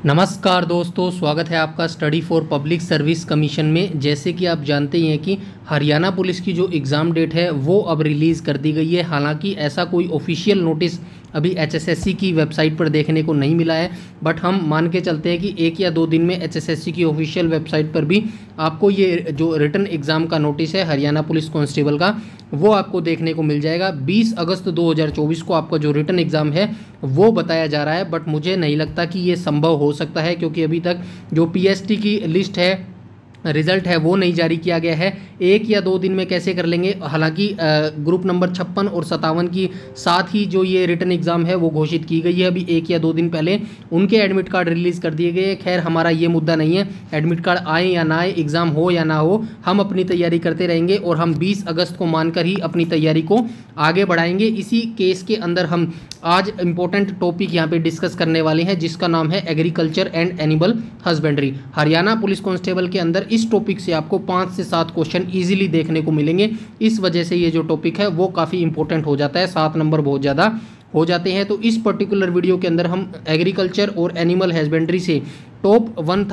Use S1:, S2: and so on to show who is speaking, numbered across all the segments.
S1: नमस्कार दोस्तों, स्वागत है आपका study for public service commission में। जैसे कि आप जानते ही हैं कि हरियाणा पुलिस की जो एग्ज़ाम डेट है वो अब रिलीज़ कर दी गई है। हालांकि ऐसा कोई ऑफिशियल नोटिस अभी एचएसएससी की वेबसाइट पर देखने को नहीं मिला है, बट हम मान के चलते हैं कि 1 या 2 दिन में एचएसएससी की ऑफिशियल वेबसाइट पर भी आपको ये जो रिटन एग्ज़ाम का नोटिस है हरियाणा पुलिस कांस्टेबल का, वो आपको देखने को मिल जाएगा। 20 अगस्त 2024 को आपका जो रिटन एग्ज़ाम है वो बताया जा रहा है, बट मुझे नहीं लगता कि ये संभव हो सकता है, क्योंकि अभी तक जो पीएसटी की लिस्ट है, रिज़ल्ट है, वो नहीं जारी किया गया है। 1 या 2 दिन में कैसे कर लेंगे। हालांकि ग्रुप नंबर 56 और 57 की साथ ही जो ये रिटन एग्ज़ाम है वो घोषित की गई है अभी 1 या 2 दिन पहले। उनके एडमिट कार्ड रिलीज़ कर दिए गए। खैर, हमारा ये मुद्दा नहीं है, एडमिट कार्ड आए या ना आए, एग्ज़ाम हो या ना हो, हम अपनी तैयारी करते रहेंगे और हम 20 अगस्त को मानकर ही अपनी तैयारी को आगे बढ़ाएंगे। इसी केस के अंदर हम आज इंपॉर्टेंट टॉपिक यहाँ पे डिस्कस करने वाले हैं, जिसका नाम है agriculture and animal husbandry. Haryana police constable के अंदर इस टॉपिक से आपको 5 से 7 क्वेश्चन इजीली देखने को मिलेंगे। इस वजह से ये जो टॉपिक है वो काफ़ी इंपॉर्टेंट हो जाता है, 7 नंबर बहुत ज़्यादा हो जाते हैं। तो इस पर्टिकुलर वीडियो के अंदर हम एग्रीकल्चर और एनिमल हस्बेंड्री से टॉप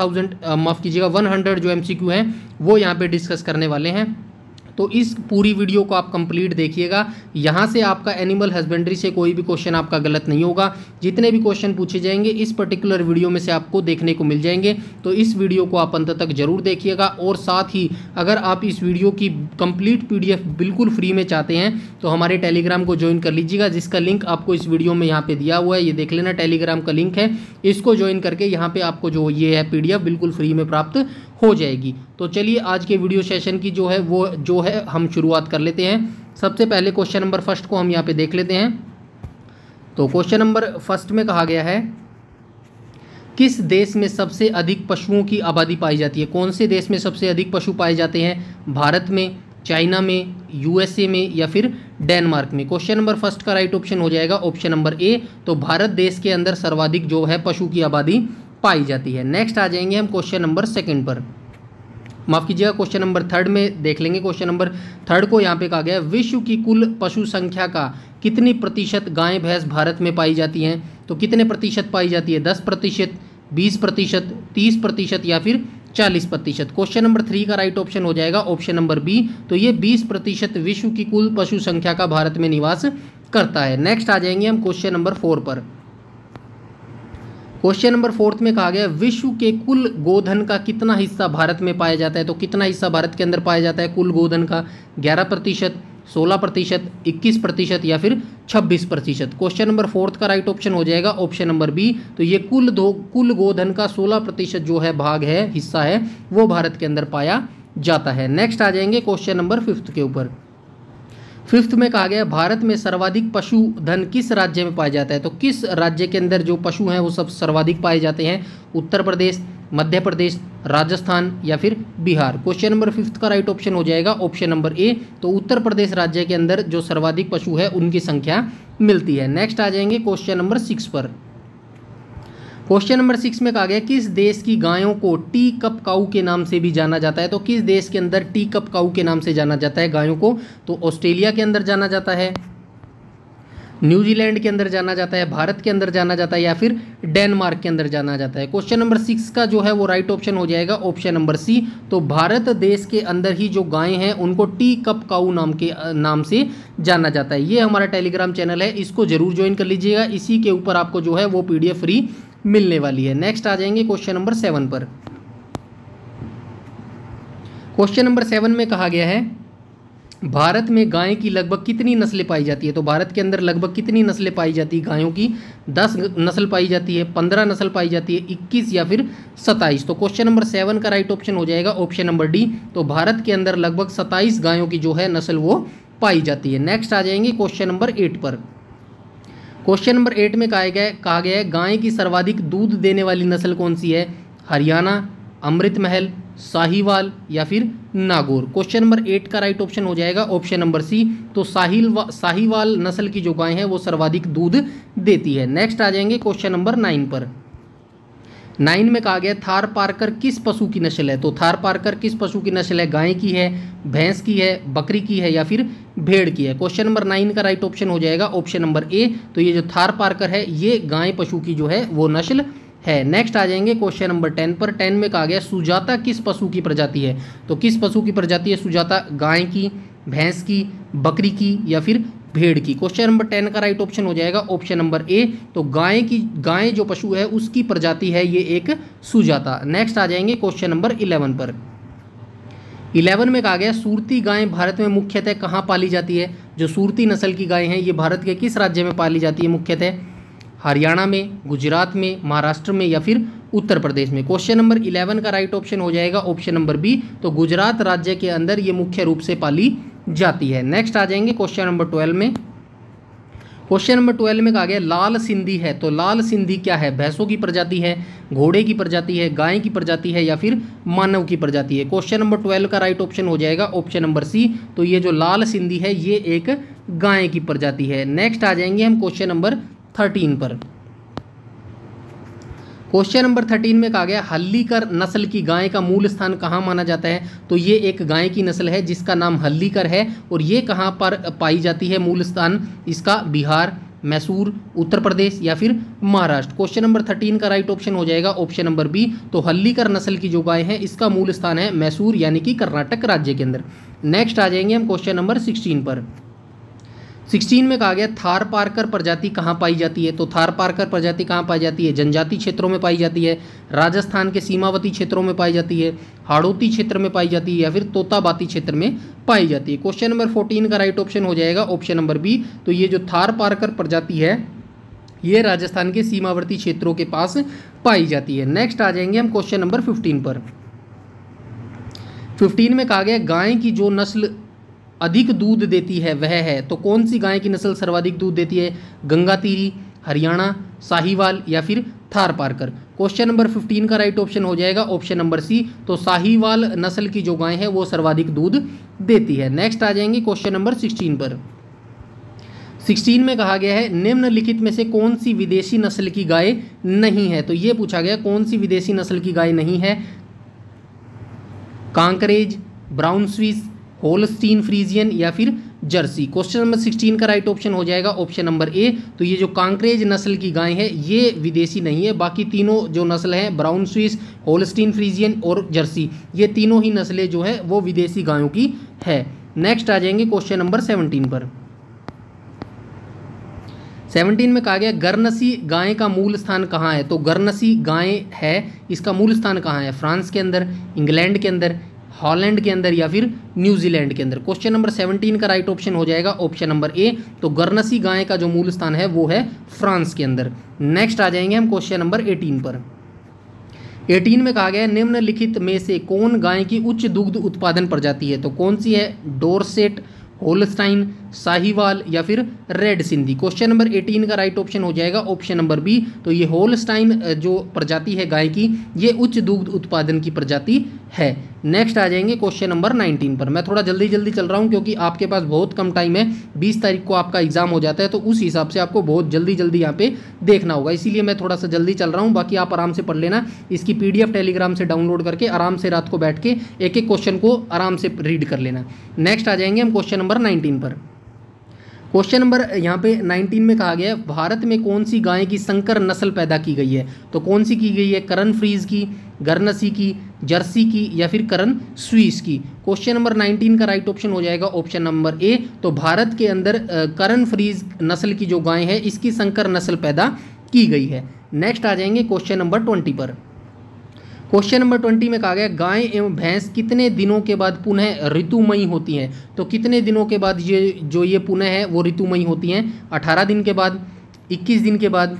S1: 100 जो MCQ हैं वो यहाँ पे डिस्कस करने वाले हैं। तो इस पूरी वीडियो को आप कंप्लीट देखिएगा। यहाँ से आपका एनिमल हस्बेंड्री से कोई भी क्वेश्चन आपका गलत नहीं होगा। जितने भी क्वेश्चन पूछे जाएंगे इस पर्टिकुलर वीडियो में से आपको देखने को मिल जाएंगे। तो इस वीडियो को आप अंत तक जरूर देखिएगा। और साथ ही अगर आप इस वीडियो की कंप्लीट PDF बिल्कुल फ्री में चाहते हैं तो हमारे टेलीग्राम को ज्वाइन कर लीजिएगा, जिसका लिंक आपको इस वीडियो में यहाँ पर दिया हुआ है। ये देख लेना, टेलीग्राम का लिंक है। इसको ज्वाइन करके यहाँ पर आपको जो ये है PDF बिल्कुल फ्री में प्राप्त हो जाएगी। तो चलिए आज के वीडियो सेशन की जो है हम शुरुआत कर लेते हैं। सबसे पहले क्वेश्चन नंबर फर्स्ट को हम यहाँ पे देख लेते हैं। तो क्वेश्चन नंबर फर्स्ट में कहा गया है, किस देश में सबसे अधिक पशुओं की आबादी पाई जाती है। कौन से देश में सबसे अधिक पशु पाए जाते हैं? भारत में, चाइना में, USA में या फिर डेनमार्क में। क्वेश्चन नंबर फर्स्ट का राइट ऑप्शन हो जाएगा ऑप्शन नंबर ए। तो भारत देश के अंदर सर्वाधिक जो है पशु की आबादी पाई जाती है। नेक्स्ट आ जाएंगे हम क्वेश्चन नंबर सेकंड पर, माफ़ कीजिएगा क्वेश्चन नंबर थर्ड में देख लेंगे। क्वेश्चन नंबर थर्ड को यहाँ पे कहा गया है, विश्व की कुल पशु संख्या का कितनी प्रतिशत गाय भैंस भारत में पाई जाती हैं। तो कितने प्रतिशत पाई जाती है? 10%, 20%, 30% या फिर 40%। क्वेश्चन नंबर 3 का राइट ऑप्शन हो जाएगा ऑप्शन नंबर बी। तो ये 20% विश्व की कुल पशु संख्या का भारत में निवास करता है। नेक्स्ट आ जाएंगे हम क्वेश्चन नंबर 4 पर। क्वेश्चन नंबर 4 में कहा गया, विश्व के कुल गोधन का कितना हिस्सा भारत में पाया जाता है। तो कितना हिस्सा भारत के अंदर पाया जाता है कुल गोधन का? 11%, 16%, 21% या फिर 26%। क्वेश्चन नंबर 4 का राइट ऑप्शन हो जाएगा ऑप्शन नंबर बी। तो ये कुल गोधन का 16% जो है भाग है, हिस्सा है, वो भारत के अंदर पाया जाता है। नेक्स्ट आ जाएंगे क्वेश्चन नंबर 5 के ऊपर। 5 में कहा गया, भारत में सर्वाधिक पशुधन किस राज्य में पाया जाता है। तो किस राज्य के अंदर जो पशु हैं वो सब सर्वाधिक पाए जाते हैं? उत्तर प्रदेश, मध्य प्रदेश, राजस्थान या फिर बिहार। क्वेश्चन नंबर 5 का राइट ऑप्शन हो जाएगा ऑप्शन नंबर ए। तो उत्तर प्रदेश राज्य के अंदर जो सर्वाधिक पशु है उनकी संख्या मिलती है। नेक्स्ट आ जाएंगे क्वेश्चन नंबर 6 पर। क्वेश्चन नंबर 6 में कहा गया, किस देश की गायों को टी कप काऊ के नाम से भी जाना जाता है। तो किस देश के अंदर टी कप काऊ के नाम से जाना जाता है गायों को? तो ऑस्ट्रेलिया के अंदर जाना जाता है, न्यूजीलैंड के अंदर जाना जाता है, भारत के अंदर जाना जाता है या फिर डेनमार्क के अंदर जाना जाता है। क्वेश्चन नंबर 6 का जो है वो राइट ऑप्शन हो जाएगा ऑप्शन नंबर सी। तो भारत देश के अंदर ही जो गायें हैं उनको टी कप काऊ नाम से जाना जाता है। ये हमारा टेलीग्राम चैनल है, इसको जरूर ज्वाइन कर लीजिएगा। इसी के ऊपर आपको जो है वो PDF फ्री मिलने वाली है। नेक्स्ट आ जाएंगे क्वेश्चन नंबर 7 पर। क्वेश्चन नंबर 7 में कहा गया है, भारत में गाय की लगभग कितनी नस्लें पाई जाती है। तो भारत के अंदर लगभग कितनी नस्लें पाई जाती है गायों की? 10 नस्ल पाई जाती है, 15 नस्ल पाई जाती है, 21 या फिर 27। तो क्वेश्चन नंबर 7 का राइट ऑप्शन हो जाएगा ऑप्शन नंबर डी। तो भारत के अंदर लगभग 27 गायों की जो है नस्ल वो पाई जाती है। नेक्स्ट आ जाएंगे क्वेश्चन नंबर 8 पर। क्वेश्चन नंबर 8 में कहा गया है, गाय की सर्वाधिक दूध देने वाली नस्ल कौन सी है? हरियाणा, अमृत महल, साहीवाल या फिर नागौर। क्वेश्चन नंबर 8 का राइट ऑप्शन हो जाएगा ऑप्शन नंबर सी। तो साहीवाल नस्ल की जो गाय है वो सर्वाधिक दूध देती है। नेक्स्ट आ जाएंगे क्वेश्चन नंबर 9 पर। 9 में कहा गया, थार पारकर किस पशु की नस्ल है। तो थार पारकर किस पशु की नस्ल है? गाय की है, भैंस की है, बकरी की है या फिर भेड़ की है। क्वेश्चन नंबर 9 का राइट ऑप्शन हो जाएगा ऑप्शन नंबर ए। तो ये जो थार पारकर है ये गाय पशु की जो है वो नस्ल है। नेक्स्ट आ जाएंगे क्वेश्चन नंबर 10 पर। 10 में कहा गया सुजाता किस पशु की प्रजाति है? तो किस पशु की प्रजाति है सुजाता? गाय की, भैंस की, बकरी की या फिर भेड़ की? क्वेश्चन नंबर 10 का राइट ऑप्शन हो जाएगा ऑप्शन नंबर ए। तो गाय जो पशु है उसकी प्रजाति है ये एक सुजाता। नेक्स्ट आ जाएंगे क्वेश्चन नंबर 11 पर। 11 में कहा गया सूरती गाय भारत में मुख्यतः कहाँ पाली जाती है? जो सूरती नस्ल की गाय हैं ये भारत के किस राज्य में पाली जाती है मुख्यतः? हरियाणा में, गुजरात में, महाराष्ट्र में या फिर उत्तर प्रदेश में? क्वेश्चन नंबर 11 का राइट ऑप्शन हो जाएगा ऑप्शन नंबर बी। तो गुजरात राज्य के अंदर ये मुख्य रूप से पाली जाती है। नेक्स्ट आ जाएंगे क्वेश्चन नंबर 12 में। क्वेश्चन नंबर 12 में कहा गया लाल सिंधी है। तो लाल सिंधी क्या है? भैंसों की प्रजाति है, घोड़े की प्रजाति है, गाय की प्रजाति है या फिर मानव की प्रजाति है? क्वेश्चन नंबर 12 का राइट ऑप्शन हो जाएगा ऑप्शन नंबर सी। तो ये जो लाल सिंधी है ये एक गाय की प्रजाति है। नेक्स्ट आ जाएंगे हम क्वेश्चन नंबर 13 पर। क्वेश्चन नंबर 13 में कहा गया हल्लीकर नस्ल की गाय का मूल स्थान कहाँ माना जाता है? तो ये एक गाय की नस्ल है जिसका नाम हल्लीकर है और ये कहाँ पर पाई जाती है मूल स्थान इसका? बिहार, मैसूर, उत्तर प्रदेश या फिर महाराष्ट्र? क्वेश्चन नंबर 13 का राइट ऑप्शन हो जाएगा ऑप्शन नंबर बी। तो हल्लीकर नस्ल की जो गाय है इसका मूल स्थान है मैसूर यानी कि कर्नाटक राज्य के अंदर। नेक्स्ट आ जाएंगे हम क्वेश्चन नंबर 16 पर। 16 में कहा गया थारपारकर प्रजाति कहाँ पाई जाती है? तो थारपारकर प्रजाति कहाँ पाई जाती है? जनजातीय क्षेत्रों में पाई जाती है, राजस्थान के सीमावर्ती क्षेत्रों में पाई जाती है, हाड़ौती क्षेत्र में पाई जाती है या फिर तोताबाती क्षेत्र में पाई जाती है? क्वेश्चन नंबर 14 का राइट ऑप्शन हो जाएगा ऑप्शन नंबर बी। तो ये जो थारपारकर प्रजाति है ये राजस्थान के सीमावर्ती क्षेत्रों के पास पाई जाती है। नेक्स्ट आ जाएंगे हम क्वेश्चन नंबर 15 पर। 15 में कहा गया गाय की जो नस्ल अधिक दूध देती है वह है? तो कौन सी गाय की नस्ल सर्वाधिक दूध देती है? गंगातीरी, हरियाणा, साहीवाल या फिर थारपारकर? क्वेश्चन नंबर 15 का राइट ऑप्शन हो जाएगा ऑप्शन नंबर सी। तो साहीवाल नस्ल की जो गाय है वो सर्वाधिक दूध देती है। नेक्स्ट आ जाएंगे क्वेश्चन नंबर 16 पर। 16 में कहा गया है निम्नलिखित में से कौन सी विदेशी नस्ल की गाय नहीं है? तो ये पूछा गया कौन सी विदेशी नस्ल की गाय नहीं है? Kankrej, Brown Swiss, Holstein Friesian या फिर जर्सी? क्वेश्चन नंबर 16 का राइट ऑप्शन हो जाएगा ऑप्शन नंबर ए। तो ये जो कांकरेज नस्ल की गाय है ये विदेशी नहीं है, बाकी तीनों जो नस्ल हैं ब्राउन स्विस, होल्स्टीन फ्रीजियन और जर्सी ये तीनों ही नस्लें जो है वो विदेशी गायों की है। नेक्स्ट आ जाएंगे क्वेश्चन नंबर 17 पर। 17 में कहा गया गरनसी गाय का मूल स्थान कहाँ है? तो गरनसी गाय है इसका मूल स्थान कहाँ है? फ्रांस के अंदर, इंग्लैंड के अंदर, हॉलैंड के अंदर या फिर न्यूजीलैंड के अंदर? क्वेश्चन नंबर 17 का राइट ऑप्शन हो जाएगा ऑप्शन नंबर ए। तो गरनसी गाय का जो मूल स्थान है वो है फ्रांस के अंदर। नेक्स्ट आ जाएंगे हम क्वेश्चन नंबर 18 पर। 18 में कहा गया निम्नलिखित में से कौन गाय की उच्च दुग्ध उत्पादन प्रजाति है? तो कौन सी है? डोरसेट, होल्स्टाइन, साहीवाल या फिर रेड सिंधी? क्वेश्चन नंबर 18 का राइट ऑप्शन हो जाएगा ऑप्शन नंबर बी। तो ये होल्स्टाइन जो प्रजाति है गाय की ये उच्च दुग्ध उत्पादन की प्रजाति है। नेक्स्ट आ जाएंगे क्वेश्चन नंबर 19 पर। मैं थोड़ा जल्दी जल्दी चल रहा हूँ क्योंकि आपके पास बहुत कम टाइम है, 20 तारीख को आपका एग्जाम हो जाता है तो उस हिसाब से आपको बहुत जल्दी जल्दी यहाँ पे देखना होगा, इसीलिए मैं थोड़ा सा जल्दी चल रहा हूँ। बाकी आप आराम से पढ़ लेना, इसकी PDF टेलीग्राम से डाउनलोड करके आराम से रात को बैठ के एक एक क्वेश्चन को आराम से रीड कर लेना। नेक्स्ट आ जाएंगे हम क्वेश्चन नंबर 19 पर। क्वेश्चन नंबर यहाँ पे 19 में कहा गया है भारत में कौन सी गाय की संकर नस्ल पैदा की गई है? तो कौन सी की गई है? करन फ्रीज की, गरनसी की, जर्सी की या फिर करन स्विस की? क्वेश्चन नंबर 19 का राइट ऑप्शन हो जाएगा ऑप्शन नंबर ए। तो भारत के अंदर करन फ्रीज नस्ल की जो गाय है इसकी संकर नस्ल पैदा की गई है। नेक्स्ट आ जाएंगे क्वेश्चन नंबर 20 पर। क्वेश्चन नंबर 20 में कहा गया गाय एवं भैंस कितने दिनों के बाद पुनः ऋतुमयी होती हैं? तो कितने दिनों के बाद ये पुनः है वो ऋतुमयी होती हैं? 18 दिन के बाद, 21 दिन के बाद,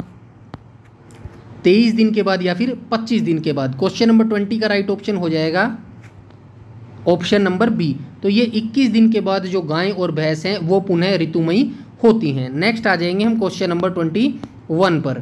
S1: 23 दिन के बाद या फिर 25 दिन के बाद? क्वेश्चन नंबर 20 का राइट ऑप्शन हो जाएगा ऑप्शन नंबर बी। तो ये 21 दिन के बाद जो गाय और भैंस हैं वो पुनः ऋतुमयी होती हैं। नेक्स्ट आ जाएंगे हम क्वेश्चन नंबर 21 पर।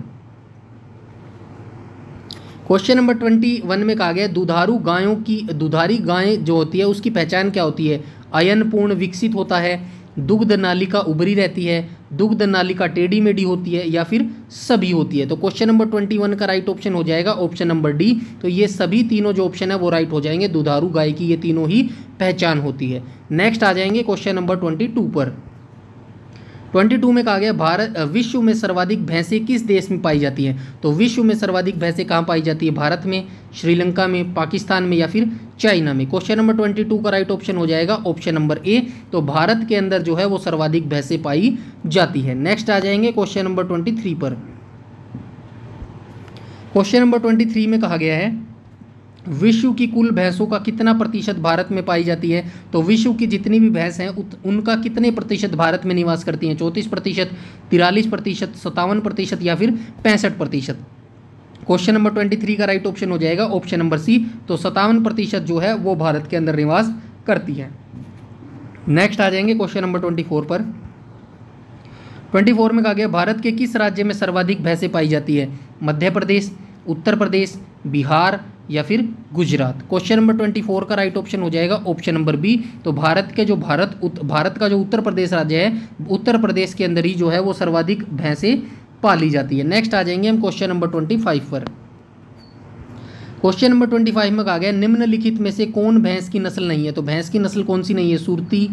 S1: क्वेश्चन नंबर 21 में कहा गया दुधारी गाय जो होती है उसकी पहचान क्या होती है? अयन पूर्ण विकसित होता है, दुग्ध नालिका उभरी रहती है, दुग्ध नालिका टेढ़ी मेढ़ी होती है या फिर सभी होती है? तो क्वेश्चन नंबर 21 का राइट ऑप्शन हो जाएगा ऑप्शन नंबर डी। तो ये सभी तीनों जो ऑप्शन है वो राइट हो जाएंगे, दुधारू गाय की ये तीनों ही पहचान होती है। नेक्स्ट आ जाएंगे क्वेश्चन नंबर 22 पर। 22 में कहा गया भारत विश्व में सर्वाधिक भैंसें किस देश में पाई जाती हैं? तो विश्व में सर्वाधिक भैंसें कहाँ पाई जाती है? भारत में, श्रीलंका में, पाकिस्तान में या फिर चाइना में? क्वेश्चन नंबर 22 का राइट ऑप्शन हो जाएगा ऑप्शन नंबर ए। तो भारत के अंदर जो है वो सर्वाधिक भैंसें पाई जाती है। नेक्स्ट आ जाएंगे क्वेश्चन नंबर 23 पर। क्वेश्चन नंबर 23 में कहा गया है विश्व की कुल भैंसों का कितना प्रतिशत भारत में पाई जाती है? तो विश्व की जितनी भी भैंस हैं उनका कितने प्रतिशत भारत में निवास करती हैं? 34%, 43%, 57% या फिर 65%? क्वेश्चन नंबर 23 का राइट ऑप्शन हो जाएगा ऑप्शन नंबर सी। तो 57% जो है वो भारत के अंदर निवास करती है। नेक्स्ट आ जाएंगे क्वेश्चन नंबर 24 पर। 24 में कहा गया भारत के किस राज्य में सर्वाधिक भैंसें पाई जाती है? मध्य प्रदेश, उत्तर प्रदेश, बिहार या फिर गुजरात? क्वेश्चन नंबर 24 का राइट ऑप्शन हो जाएगा ऑप्शन नंबर बी। तो भारत का जो उत्तर प्रदेश राज्य है, उत्तर प्रदेश के अंदर ही जो है वो सर्वाधिक भैंसें पाली जाती है। नेक्स्ट आ जाएंगे हम क्वेश्चन नंबर 25 पर। क्वेश्चन नंबर 25 में कहा गया निम्नलिखित में से कौन भैंस की नस्ल नहीं है? तो भैंस की नस्ल कौन सी नहीं है? सुरती,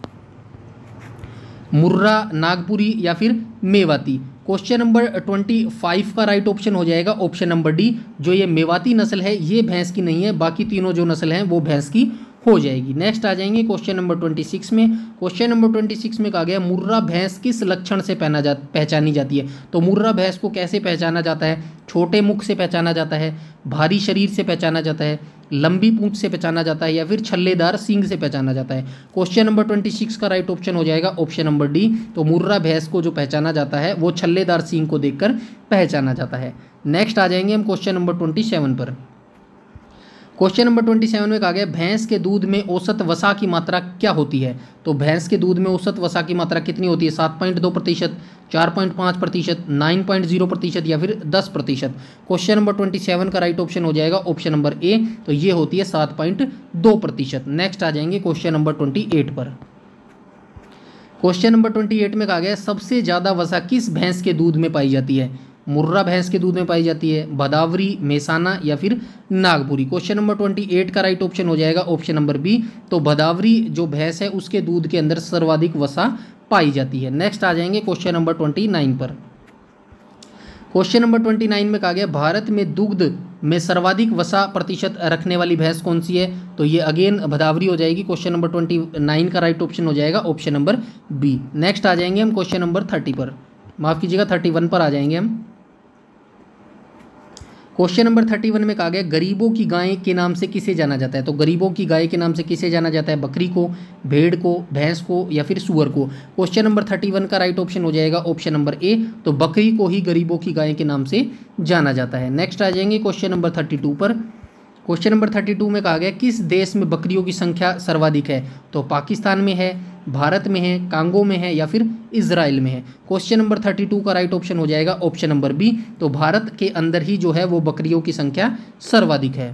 S1: मुर्रा, नागपुरी या फिर मेवाती? क्वेश्चन नंबर 25 का राइट ऑप्शन हो जाएगा ऑप्शन नंबर डी। जो ये मेवाती नस्ल है ये भैंस की नहीं है, बाकी तीनों जो नस्ल हैं वो भैंस की हो जाएगी। नेक्स्ट आ जाएंगे क्वेश्चन नंबर 26 में। क्वेश्चन नंबर 26 में कहा गया मुर्रा भैंस किस लक्षण से पहचानी जाती है? तो मुर्रा भैंस को कैसे पहचाना जाता है? छोटे मुख से पहचाना जाता है, भारी शरीर से पहचाना जाता है, लंबी पूंछ से पहचाना जाता है या फिर छल्लेदार सींग से पहचाना जाता है? क्वेश्चन नंबर 26 का राइट ऑप्शन हो जाएगा ऑप्शन नंबर डी। तो मुर्रा भैंस को जो पहचाना जाता है वो छल्लेदार सींग को देखकर पहचाना जाता है। नेक्स्ट आ जाएंगे हम क्वेश्चन नंबर 27 पर। क्वेश्चन नंबर 27 में कहा गया भैंस के दूध में औसत वसा की मात्रा क्या होती है? तो भैंस के दूध में औसत वसा की मात्रा कितनी होती है? 7.2%, 4.5%, 9.0% या फिर 10%? क्वेश्चन नंबर 27 का राइट ऑप्शन हो जाएगा ऑप्शन नंबर ए। तो ये होती है 7.2%। नेक्स्ट आ जाएंगे क्वेश्चन नंबर 28 पर। क्वेश्चन नंबर 28 में कहा गया सबसे ज़्यादा वसा किस भैंस के दूध में पाई जाती है? मुर्रा भैंस के दूध में पाई जाती है, भदावरी, मेसाना या फिर नागपुरी? क्वेश्चन नंबर 28 का राइट ऑप्शन हो जाएगा ऑप्शन नंबर बी। तो भदावरी जो भैंस है उसके दूध के अंदर सर्वाधिक वसा पाई जाती है। नेक्स्ट आ जाएंगे क्वेश्चन नंबर 29 पर। क्वेश्चन नंबर 29 में कहा गया भारत में दुग्ध में सर्वाधिक वसा प्रतिशत रखने वाली भैंस कौन सी है? तो ये अगेन भदावरी हो जाएगी। क्वेश्चन नंबर 29 का राइट ऑप्शन हो जाएगा ऑप्शन नंबर बी। नेक्स्ट आ जाएंगे हम क्वेश्चन नंबर 30 पर, माफ़ कीजिएगा 31 पर आ जाएंगे हम। क्वेश्चन नंबर 31 में कहा गया गरीबों की गाय के नाम से किसे जाना जाता है? तो गरीबों की गाय के नाम से किसे जाना जाता है? बकरी को, भेड़ को, भैंस को या फिर सूअर को? क्वेश्चन नंबर 31 का राइट ऑप्शन हो जाएगा ऑप्शन नंबर ए। तो बकरी को ही गरीबों की गाय के नाम से जाना जाता है। नेक्स्ट आ जाएंगे क्वेश्चन नंबर 32 पर। क्वेश्चन नंबर 32 में कहा गया किस देश में बकरियों की संख्या सर्वाधिक है? तो पाकिस्तान में है, भारत में है, कांगो में है या फिर इजराइल में है? क्वेश्चन नंबर 32 का राइट ऑप्शन हो जाएगा ऑप्शन नंबर बी। तो भारत के अंदर ही जो है वो बकरियों की संख्या सर्वाधिक है।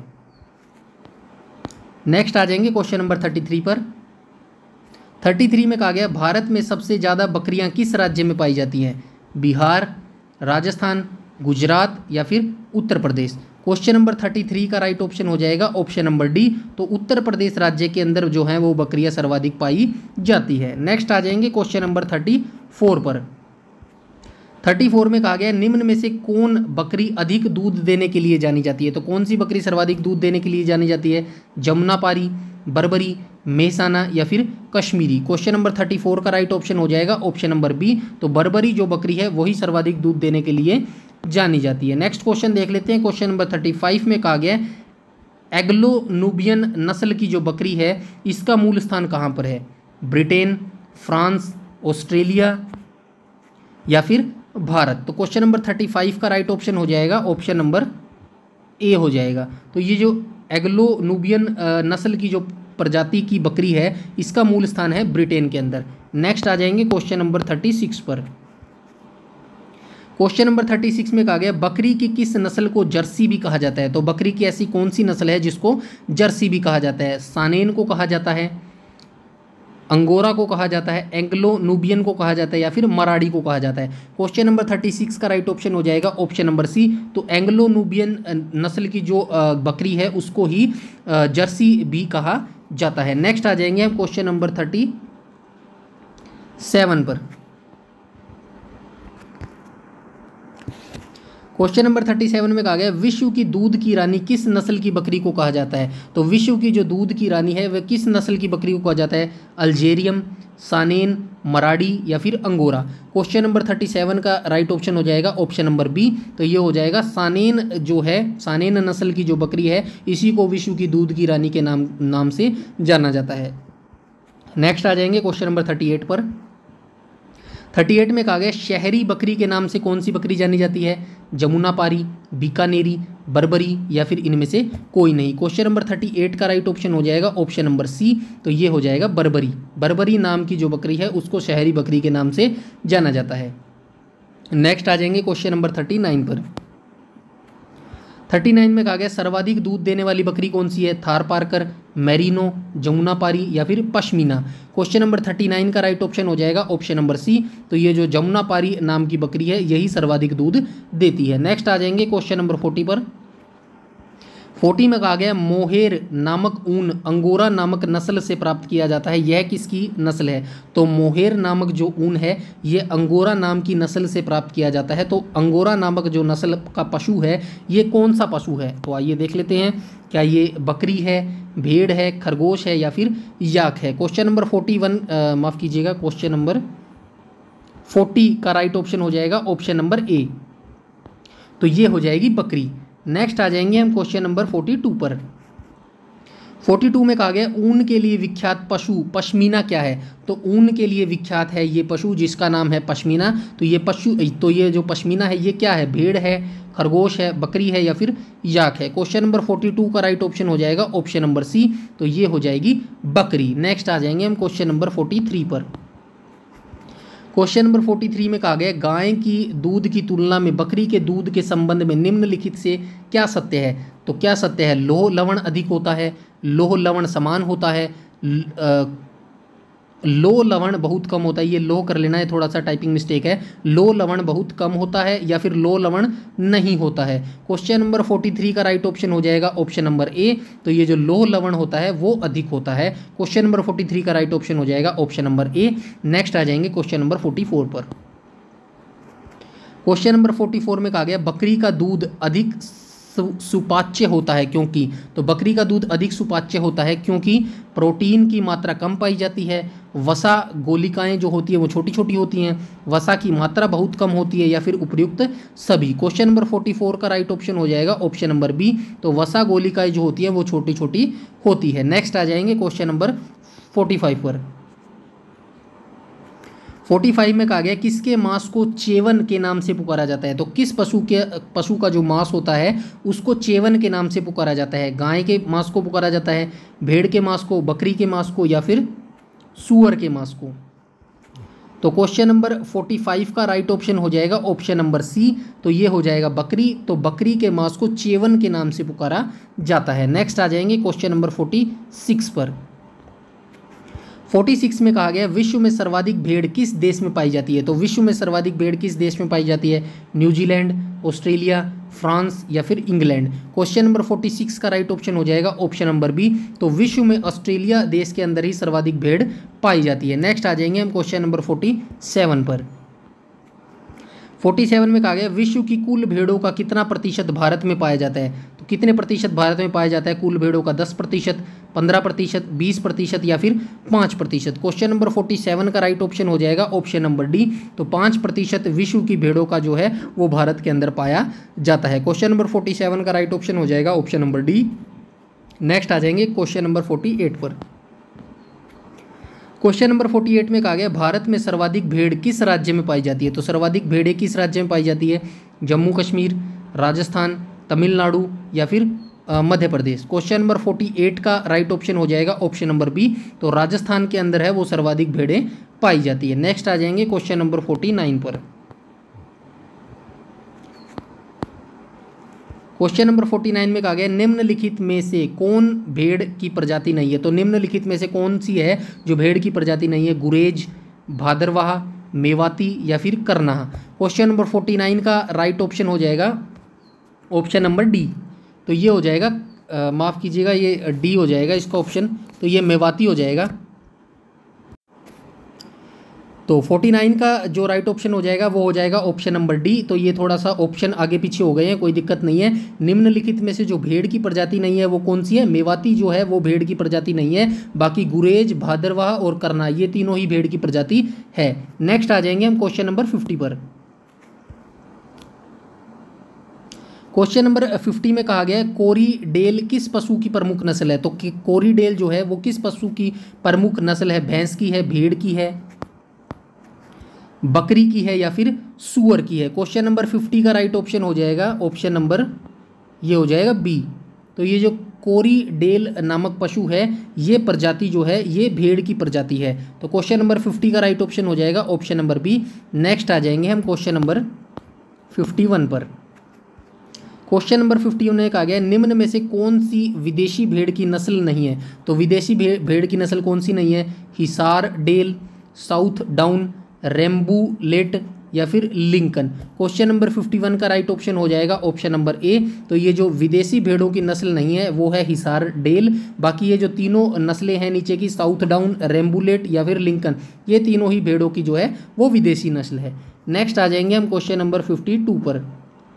S1: नेक्स्ट आ जाएंगे क्वेश्चन नंबर 33 पर। 33 में कहा गया भारत में सबसे ज़्यादा बकरियां किस राज्य में पाई जाती हैं? बिहार, राजस्थान, गुजरात या फिर उत्तर प्रदेश? क्वेश्चन नंबर 33 का राइट ऑप्शन हो जाएगा ऑप्शन नंबर डी। तो उत्तर प्रदेश राज्य के अंदर जो है वो बकरियां सर्वाधिक पाई जाती है। नेक्स्ट आ जाएंगे क्वेश्चन नंबर 34 पर। 34 में कहा गया निम्न में से कौन बकरी अधिक दूध देने के लिए जानी जाती है? तो कौन सी बकरी सर्वाधिक दूध देने के लिए जानी जाती है? जमुनापारी, बर्बरी, मेहसाना या फिर कश्मीरी? क्वेश्चन नंबर 34 का राइट ऑप्शन हो जाएगा ऑप्शन नंबर बी। तो बर्बरी जो बकरी है वही सर्वाधिक दूध देने के लिए जानी जाती है। नेक्स्ट क्वेश्चन देख लेते हैं। क्वेश्चन नंबर 35 में कहा गया एग्लो नुबियन नस्ल की जो बकरी है इसका मूल स्थान कहाँ पर है? ब्रिटेन, फ्रांस, ऑस्ट्रेलिया या फिर भारत? तो क्वेश्चन नंबर 35 का राइट ऑप्शन हो जाएगा ऑप्शन नंबर ए हो जाएगा। तो ये जो एग्लो नुबियन नस्ल की जो प्रजाति की बकरी है इसका मूल स्थान है ब्रिटेन के अंदर। नेक्स्ट आ जाएंगे क्वेश्चन नंबर 36 पर। क्वेश्चन नंबर 36 में कहा गया बकरी की किस नस्ल को जर्सी भी कहा जाता है? तो बकरी की ऐसी कौन सी नस्ल है जिसको जर्सी भी कहा जाता है? सानेन को कहा जाता है, अंगोरा को कहा जाता है, एंग्लो नुबियन को कहा जाता है या फिर मराठी को कहा जाता है? क्वेश्चन नंबर 36 का राइट ऑप्शन हो जाएगा ऑप्शन नंबर सी। तो एंग्लो नुबियन नस्ल की जो बकरी है उसको ही जर्सी भी कहा जाता है। नेक्स्ट आ जाएंगे हम क्वेश्चन नंबर 37 पर। क्वेश्चन नंबर 37 में कहा गया विश्व की दूध की रानी किस नस्ल की बकरी को कहा जाता है। तो विश्व की जो दूध की रानी है वह किस नस्ल की बकरी को कहा जाता है। अल्जेरियम, सानेन, मराठी या फिर अंगोरा। क्वेश्चन नंबर 37 का राइट ऑप्शन हो जाएगा ऑप्शन नंबर बी। तो ये हो जाएगा सानेन जो है, सानेन नस्ल की जो बकरी है इसी को विश्व की दूध की रानी के नाम से जाना जाता है। नेक्स्ट आ जाएंगे क्वेश्चन नंबर 38 पर। 38 में कहा गया शहरी बकरी के नाम से कौन सी बकरी जानी जाती है। जमुनापारी, बीकानेरी, बर्बरी या फिर इनमें से कोई नहीं। क्वेश्चन नंबर 38 का राइट ऑप्शन हो जाएगा ऑप्शन नंबर सी। तो ये हो जाएगा बर्बरी। बर्बरी नाम की जो बकरी है उसको शहरी बकरी के नाम से जाना जाता है। नेक्स्ट आ जाएंगे क्वेश्चन नंबर 39 पर। 39 में कहा गया सर्वाधिक दूध देने वाली बकरी कौन सी है। थारपारकर, मेरिनो, जमुनापारी या फिर पश्मीना। क्वेश्चन नंबर 39 का राइट ऑप्शन हो जाएगा ऑप्शन नंबर सी। तो ये जो जमुनापारी नाम की बकरी है यही सर्वाधिक दूध देती है। नेक्स्ट आ जाएंगे क्वेश्चन नंबर 40 पर। 40 में कहा गया मोहेर नामक ऊन अंगोरा नामक नस्ल से प्राप्त किया जाता है। यह किसकी नस्ल है। तो मोहेर नामक जो ऊन है ये अंगोरा नाम की नस्ल से प्राप्त किया जाता है। तो अंगोरा नामक जो नस्ल का पशु है ये कौन सा पशु है। तो आइए देख लेते हैं, क्या ये बकरी है, भेड़ है, खरगोश है या फिर याक है। क्वेश्चन नंबर 41 माफ़ कीजिएगा, क्वेश्चन नंबर 40 का राइट ऑप्शन हो जाएगा ऑप्शन नंबर ए। तो ये हो जाएगी बकरी। नेक्स्ट आ जाएंगे हम क्वेश्चन नंबर 42 पर। 42 में कहा गया ऊन के लिए विख्यात पशु पश्मीना क्या है। तो ऊन के लिए विख्यात है ये पशु जिसका नाम है पश्मीना। तो ये जो पश्मीना है ये क्या है, भेड़ है, खरगोश है, बकरी है या फिर याक है। क्वेश्चन नंबर 42 का राइट ऑप्शन हो जाएगा ऑप्शन नंबर सी। तो ये हो जाएगी बकरी। नेक्स्ट आ जाएंगे हम क्वेश्चन नंबर 43 पर। क्वेश्चन नंबर 43 में कहा गया गाय की दूध की तुलना में बकरी के दूध के संबंध में निम्नलिखित से क्या सत्य है। तो क्या सत्य है, लोह लवण अधिक होता है, लोह लवण समान होता है, लोह लवण बहुत कम होता है। ये लोह कर लेना है, थोड़ा सा टाइपिंग मिस्टेक है। लोह लवण बहुत कम होता है या फिर लोह लवण नहीं होता है। क्वेश्चन नंबर 43 का राइट ऑप्शन हो जाएगा ऑप्शन नंबर ए। तो ये जो लोह लवण होता है वो अधिक होता है। क्वेश्चन नंबर 43 का राइट ऑप्शन हो जाएगा ऑप्शन नंबर ए। नेक्स्ट आ जाएंगे क्वेश्चन नंबर 44 पर। क्वेश्चन नंबर 44 में कहा गया बकरी का दूध अधिक सुपाच्य होता है क्योंकि। तो बकरी का दूध अधिक सुपाच्य होता है क्योंकि प्रोटीन की मात्रा कम पाई जाती है, वसा गोलिकाएं जो होती है वो छोटी छोटी होती हैं, वसा की मात्रा बहुत कम होती है या फिर उपर्युक्त सभी। क्वेश्चन नंबर 44 का राइट ऑप्शन हो जाएगा ऑप्शन नंबर बी। तो वसा गोलिकाएं जो होती है वो छोटी छोटी होती है। नेक्स्ट आ जाएंगे क्वेश्चन नंबर 45 पर। 45 में कहा गया किसके मांस को चेवन के नाम से पुकारा जाता है। तो किस पशु का जो मांस होता है उसको चेवन के नाम से पुकारा जाता है। गाय के मांस को पुकारा जाता है, भेड़ के मांस को, बकरी के मांस को या फिर सूअर के मांस को। तो क्वेश्चन नंबर 45 का राइट ऑप्शन हो जाएगा ऑप्शन नंबर सी। तो ये हो जाएगा बकरी। तो बकरी के मांस को चेवन के नाम से पुकारा जाता है। नेक्स्ट आ जाएंगे क्वेश्चन नंबर 46 पर। 46 में कहा गया विश्व में सर्वाधिक भेड़ किस देश में पाई जाती है। तो विश्व में सर्वाधिक भेड़ किस देश में पाई जाती है। न्यूजीलैंड, ऑस्ट्रेलिया, फ्रांस या फिर इंग्लैंड। क्वेश्चन नंबर 46 का राइट ऑप्शन हो जाएगा ऑप्शन नंबर बी। तो विश्व में ऑस्ट्रेलिया देश के अंदर ही सर्वाधिक भेड़ पाई जाती है। नेक्स्ट आ जाएंगे हम क्वेश्चन नंबर 47 पर। 47 में कहा गया विश्व की कुल भेड़ों का कितना प्रतिशत भारत में पाया जाता है। तो कितने प्रतिशत भारत में पाया जाता है कुल भेड़ों का। 10%, 15%, 20% या फिर 5%। क्वेश्चन नंबर 47 का राइट ऑप्शन हो जाएगा ऑप्शन नंबर डी। तो 5% विश्व की भेड़ों का जो है वो भारत के अंदर पाया जाता है। क्वेश्चन नंबर 47 का राइट ऑप्शन हो जाएगा ऑप्शन नंबर डी। नेक्स्ट आ जाएंगे क्वेश्चन नंबर 48 पर। क्वेश्चन नंबर 48 में कहा गया भारत में सर्वाधिक भेड़ किस राज्य में पाई जाती है। तो सर्वाधिक भेड़ें किस राज्य में पाई जाती है। जम्मू कश्मीर, राजस्थान, तमिलनाडु या फिर मध्य प्रदेश। क्वेश्चन नंबर 48 का राइट ऑप्शन हो जाएगा ऑप्शन नंबर बी। तो राजस्थान के अंदर है वो सर्वाधिक भेड़ें पाई जाती है। नेक्स्ट आ जाएंगे क्वेश्चन नंबर 49 पर। क्वेश्चन नंबर 49 में कहा गया निम्नलिखित में से कौन भेड़ की प्रजाति नहीं है। तो निम्नलिखित में से कौन सी है जो भेड़ की प्रजाति नहीं है। गुरेज, भादरवाह, मेवाती या फिर करनाह। क्वेश्चन नंबर 49 का राइट ऑप्शन हो जाएगा ऑप्शन नंबर डी। तो ये हो जाएगा माफ़ कीजिएगा, ये डी हो जाएगा इसका ऑप्शन। तो ये मेवाती हो जाएगा। तो 49 का जो राइट ऑप्शन हो जाएगा वो हो जाएगा ऑप्शन नंबर डी। तो ये थोड़ा सा ऑप्शन आगे पीछे हो गए हैं, कोई दिक्कत नहीं है। निम्नलिखित में से जो भेड़ की प्रजाति नहीं है वो कौन सी है? मेवाती जो है वो भेड़ की प्रजाति नहीं है। बाकी गुरेज, भादरवाह और करना ये तीनों ही भेड़ की प्रजाति है। नेक्स्ट आ जाएंगे हम क्वेश्चन नंबर 50 पर। क्वेश्चन नंबर 50 में कहा गया है कोरीडेल किस पशु की प्रमुख नस्ल है? तो कोरीडेल जो है वो किस पशु की प्रमुख नस्ल है? भैंस की है, भेड़ की है, बकरी की है या फिर सूअर की है? क्वेश्चन नंबर 50 का राइट ऑप्शन हो जाएगा ऑप्शन नंबर ये हो जाएगा बी। तो ये जो कोरीडेल नामक पशु है ये प्रजाति जो है ये भेड़ की प्रजाति है। तो क्वेश्चन नंबर 50 का राइट ऑप्शन हो जाएगा ऑप्शन नंबर बी। नेक्स्ट आ जाएंगे हम क्वेश्चन नंबर 51 पर। क्वेश्चन नंबर 51 में कहा गया निम्न में से कौन सी विदेशी भेड़ की नस्ल नहीं है? तो विदेशी भेड़ की नस्ल कौन सी नहीं है? Hisar Dale, Southdown, Rambouillet या फिर लिंकन? क्वेश्चन नंबर 51 का राइट ऑप्शन हो जाएगा ऑप्शन नंबर ए। तो ये जो विदेशी भेड़ों की नस्ल नहीं है वो है हिसार डेल। बाकी ये जो तीनों नस्लें हैं नीचे की, साउथ डाउन, रेम्बूलेट या फिर लिंकन, ये तीनों ही भेड़ों की जो है वो विदेशी नस्ल है। नेक्स्ट आ जाएंगे हम क्वेश्चन नंबर 52 पर।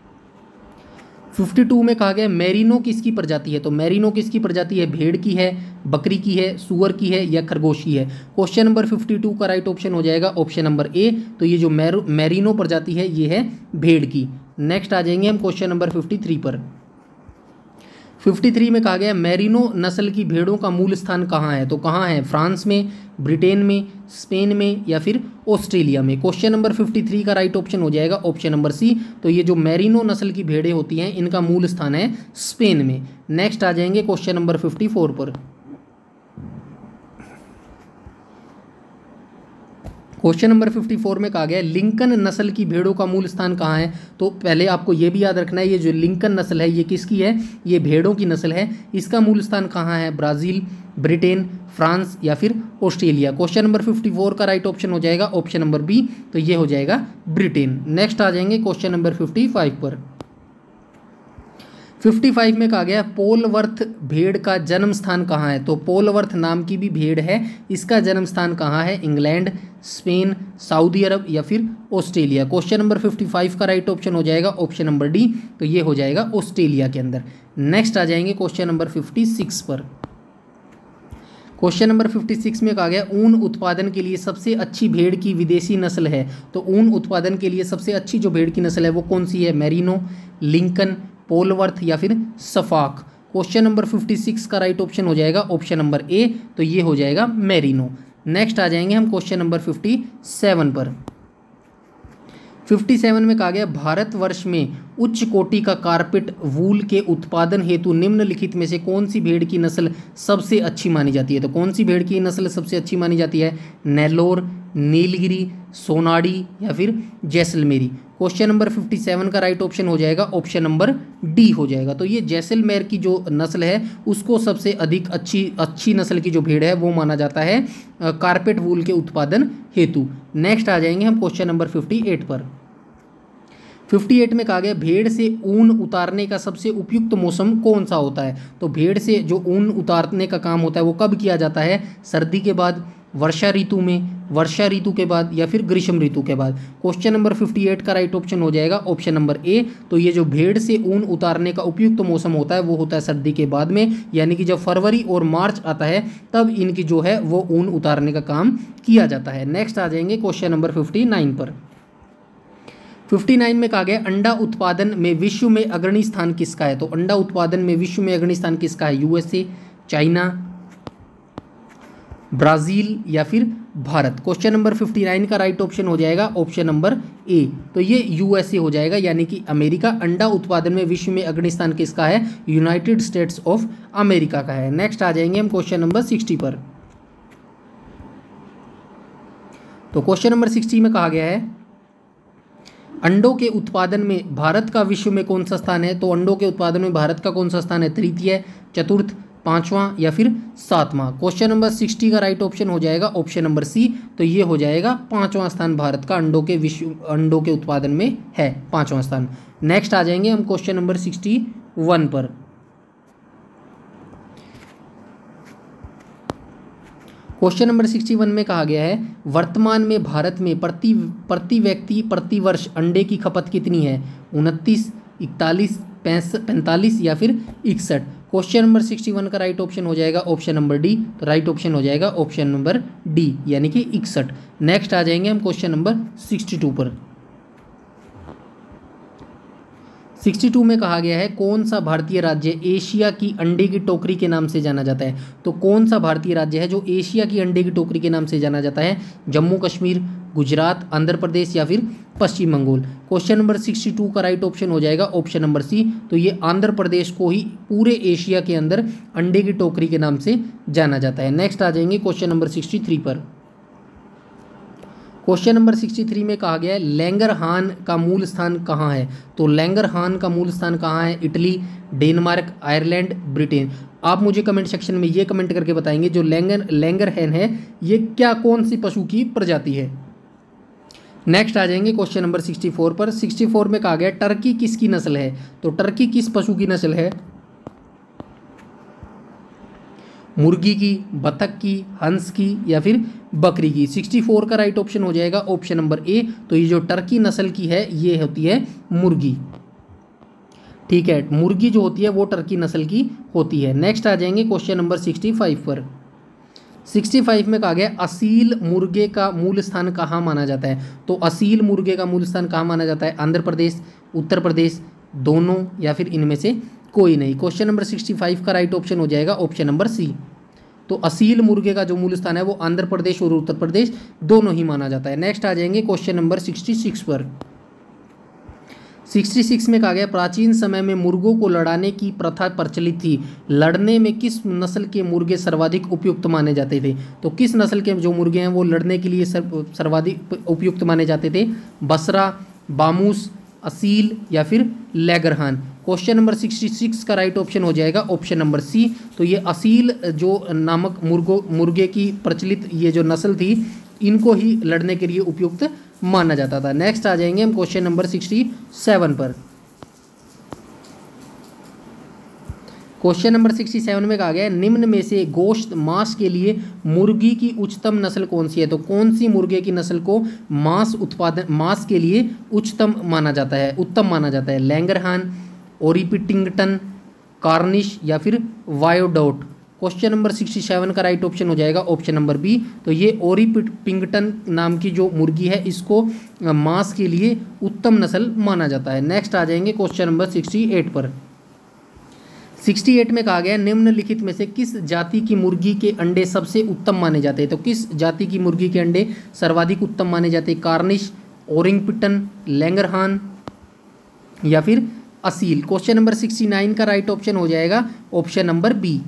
S1: 52 में कहा गया मेरिनो किसकी प्रजाति है? तो मेरिनो किसकी प्रजाति है? भेड़ की है, बकरी की है, सूअर की है या खरगोश की है? क्वेश्चन नंबर 52 का राइट ऑप्शन हो जाएगा ऑप्शन नंबर ए। तो ये जो मेरिनो प्रजाति है ये है भेड़ की। नेक्स्ट आ जाएंगे हम क्वेश्चन नंबर 53 पर। 53 में कहा गया मेरिनो नस्ल की भेड़ों का मूल स्थान कहाँ है? तो कहाँ है? फ्रांस में, ब्रिटेन में, स्पेन में या फिर ऑस्ट्रेलिया में? क्वेश्चन नंबर 53 का राइट ऑप्शन हो जाएगा ऑप्शन नंबर सी। तो ये जो मेरिनो नस्ल की भेड़ें होती हैं इनका मूल स्थान है स्पेन में। नेक्स्ट आ जाएंगे क्वेश्चन नंबर 54 पर। क्वेश्चन नंबर 54 में कहा गया लिंकन नस्ल की भेड़ों का मूल स्थान कहाँ है? तो पहले आपको ये भी याद रखना है ये जो लिंकन नस्ल है ये किसकी है? ये भेड़ों की नस्ल है। इसका मूल स्थान कहाँ है? ब्राज़ील, ब्रिटेन, फ्रांस या फिर ऑस्ट्रेलिया? क्वेश्चन नंबर 54 का राइट ऑप्शन हो जाएगा ऑप्शन नंबर बी। तो ये हो जाएगा ब्रिटेन। नेक्स्ट आ जाएंगे क्वेश्चन नंबर 55 पर। 55 में कहा गया पोलवर्थ भेड़ का जन्म स्थान कहाँ है? तो पोलवर्थ नाम की भी भेड़ है, इसका जन्म स्थान कहाँ है? इंग्लैंड, स्पेन, सऊदी अरब या फिर ऑस्ट्रेलिया? क्वेश्चन नंबर 55 का राइट ऑप्शन हो जाएगा ऑप्शन नंबर डी। तो ये हो जाएगा ऑस्ट्रेलिया के अंदर। नेक्स्ट आ जाएंगे क्वेश्चन नंबर 56 पर। क्वेश्चन नंबर 56 में कहा गया ऊन उत्पादन के लिए सबसे अच्छी भेड़ की विदेशी नस्ल है। तो ऊन उत्पादन के लिए सबसे अच्छी जो भेड़ की नस्ल है वो कौन सी है? मेरिनो, लिंकन, पोलवर्थ या फिर सफाक? क्वेश्चन नंबर 56 का राइट ऑप्शन हो जाएगा ऑप्शन नंबर ए। तो ये हो जाएगा मेरिनो। नेक्स्ट आ जाएंगे हम क्वेश्चन नंबर 57 पर। 57 में कहा गया भारतवर्ष में उच्च कोटि का कारपेट वूल के उत्पादन हेतु निम्नलिखित में से कौन सी भेड़ की नस्ल सबसे अच्छी मानी जाती है? तो कौन सी भेड़ की नस्ल सबसे अच्छी मानी जाती है? नेल्लोर, नीलगिरी, सोनाडी या फिर जैसलमेरी? क्वेश्चन नंबर 57 का राइट ऑप्शन हो जाएगा ऑप्शन नंबर डी हो जाएगा। तो ये जैसलमेर की जो नस्ल है उसको सबसे अधिक अच्छी नस्ल की जो भेड़ है वो माना जाता है कारपेट वूल के उत्पादन हेतु। नेक्स्ट आ जाएंगे हम क्वेश्चन नंबर 58 पर। 58 में कहा गया भेड़ से ऊन उतारने का सबसे उपयुक्त मौसम कौन सा होता है? तो भेड़ से जो ऊन उतारने का काम होता है वो कब किया जाता है? सर्दी के बाद, वर्षा ऋतु में, वर्षा ऋतु के बाद या फिर ग्रीष्म ऋतु के बाद? क्वेश्चन नंबर 58 का राइट ऑप्शन हो जाएगा ऑप्शन नंबर ए। तो ये जो भेड़ से ऊन उतारने का उपयुक्त मौसम होता है वो होता है सर्दी के बाद में, यानी कि जब फरवरी और मार्च आता है तब इनकी जो है वो ऊन उतारने का काम किया जाता है। नेक्स्ट आ जाएंगे क्वेश्चन नंबर 59 पर। 59 में कहा गया अंडा उत्पादन में विश्व में अग्रणी स्थान किसका है? तो अंडा उत्पादन में विश्व में अग्रणी स्थान किसका है? यूएसए, चाइना, ब्राज़ील या फिर भारत? क्वेश्चन नंबर 59 का राइट ऑप्शन हो जाएगा ऑप्शन नंबर ए। तो ये यूएसए हो जाएगा यानी कि अमेरिका। अंडा उत्पादन में विश्व में अग्रणी स्थान किसका है? यूनाइटेड स्टेट्स ऑफ अमेरिका का है। नेक्स्ट आ जाएंगे हम क्वेश्चन नंबर 60 पर। तो क्वेश्चन नंबर 60 में कहा गया है अंडों के उत्पादन में भारत का विश्व में कौन सा स्थान है? तो अंडों के उत्पादन में भारत का कौन सा स्थान है? तृतीय, चतुर्थ, पांचवां या फिर सातवां? क्वेश्चन नंबर 60 का राइट ऑप्शन हो जाएगा ऑप्शन नंबर सी। तो ये हो जाएगा पांचवां स्थान भारत का अंडों के उत्पादन में है, पांचवां स्थान। नेक्स्ट आ जाएंगे हम क्वेश्चन नंबर 61 पर। क्वेश्चन नंबर 61 में कहा गया है वर्तमान में भारत में प्रति व्यक्ति प्रति वर्ष अंडे की खपत कितनी है? 29, 41, 45 या फिर 61। क्वेश्चन नंबर 61 का राइट ऑप्शन हो जाएगा ऑप्शन नंबर डी। तो राइट ऑप्शन हो जाएगा ऑप्शन नंबर डी यानी कि 61। नेक्स्ट आ जाएंगे हम क्वेश्चन नंबर 62 पर। 62 में कहा गया है कौन सा भारतीय राज्य एशिया की अंडे की टोकरी के नाम से जाना जाता है? तो कौन सा भारतीय राज्य है जो एशिया की अंडे की टोकरी के नाम से जाना जाता है? जम्मू कश्मीर, गुजरात, आंध्र प्रदेश या फिर पश्चिम बंगाल। क्वेश्चन नंबर 62 का राइट ऑप्शन हो जाएगा ऑप्शन नंबर सी। तो ये आंध्र प्रदेश को ही पूरे एशिया के अंदर अंडे की टोकरी के नाम से जाना जाता है। नेक्स्ट आ जाएंगे क्वेश्चन नंबर 63 पर। क्वेश्चन नंबर 63 में कहा गया है लैंगरहान का मूल स्थान कहाँ है? तो लैंगरहान का मूल स्थान कहाँ है? Italy, Denmark, Ireland, Britain. आप मुझे कमेंट सेक्शन में ये कमेंट करके बताएंगे जो लैंगरहैन है ये क्या कौन सी पशु की प्रजाति है। नेक्स्ट आ जाएंगे क्वेश्चन नंबर 64 पर। 64 में कहा गया टर्की किसकी नस्ल है? तो टर्की किस पशु की नस्ल है? मुर्गी की, बतख की, हंस की या फिर बकरी की। 64 का राइट ऑप्शन हो जाएगा ऑप्शन नंबर ए। तो ये जो टर्की नस्ल की है ये होती है मुर्गी। ठीक है, मुर्गी जो होती है वो टर्की नस्ल की होती है। नेक्स्ट आ जाएंगे क्वेश्चन नंबर 65 पर। 65 में कहा गया असील मुर्गे का मूल स्थान कहाँ माना जाता है? तो असील मुर्गे का मूल स्थान कहाँ माना जाता है? आंध्र प्रदेश, उत्तर प्रदेश, दोनों या फिर इनमें से कोई नहीं। क्वेश्चन नंबर 65 का राइट ऑप्शन हो जाएगा ऑप्शन नंबर सी। तो असील मुर्गे का जो मूल स्थान है वो आंध्र प्रदेश और उत्तर प्रदेश दोनों ही माना जाता है। नेक्स्ट आ जाएंगे क्वेश्चन नंबर 66 पर। 66 में कहा गया प्राचीन समय में मुर्गों को लड़ाने की प्रथा प्रचलित थी। लड़ने में किस नस्ल के मुर्गे सर्वाधिक उपयुक्त माने जाते थे? तो किस नस्ल के जो मुर्गे हैं वो लड़ने के लिए सर्वाधिक उपयुक्त माने जाते थे? बसरा, बामूस, असील या फिर लैंगरहान। क्वेश्चन नंबर 66 का राइट ऑप्शन हो जाएगा ऑप्शन नंबर सी। तो ये असील जो नामक मुर्गे की प्रचलित ये जो नस्ल थी इनको ही लड़ने के लिए उपयुक्त माना जाता था। नेक्स्ट आ जाएंगे हम क्वेश्चन नंबर 67 पर। क्वेश्चन नंबर 67 में कहा गया है निम्न में से गोश्त मांस के लिए मुर्गी की उच्चतम नस्ल कौन सी है? तो कौन सी मुर्गे की नस्ल को मांस के लिए उत्तम माना जाता है? लैंगरहान, ओरीपिटिंगटन, कार्निश या फिर वायोडोट। क्वेश्चन नंबर 67 का राइट ऑप्शन हो जाएगा ऑप्शन नंबर बी। तो ये ओरीपिंगटन नाम की जो मुर्गी है इसको मांस के लिए उत्तम नस्ल माना जाता है। नेक्स्ट आ जाएंगे क्वेश्चन नंबर 68 पर। 68 में कहा गया निम्नलिखित में से किस जाति की मुर्गी के अंडे सबसे उत्तम माने जाते हैं? तो किस जाति की मुर्गी के अंडे सर्वाधिक उत्तम माने जाते हैं? कार्निश, ओरिंगपिटन, लैंगरहान या फिर असील। क्वेश्चन नंबर 69 का राइट ऑप्शन हो जाएगा ऑप्शन नंबर बी।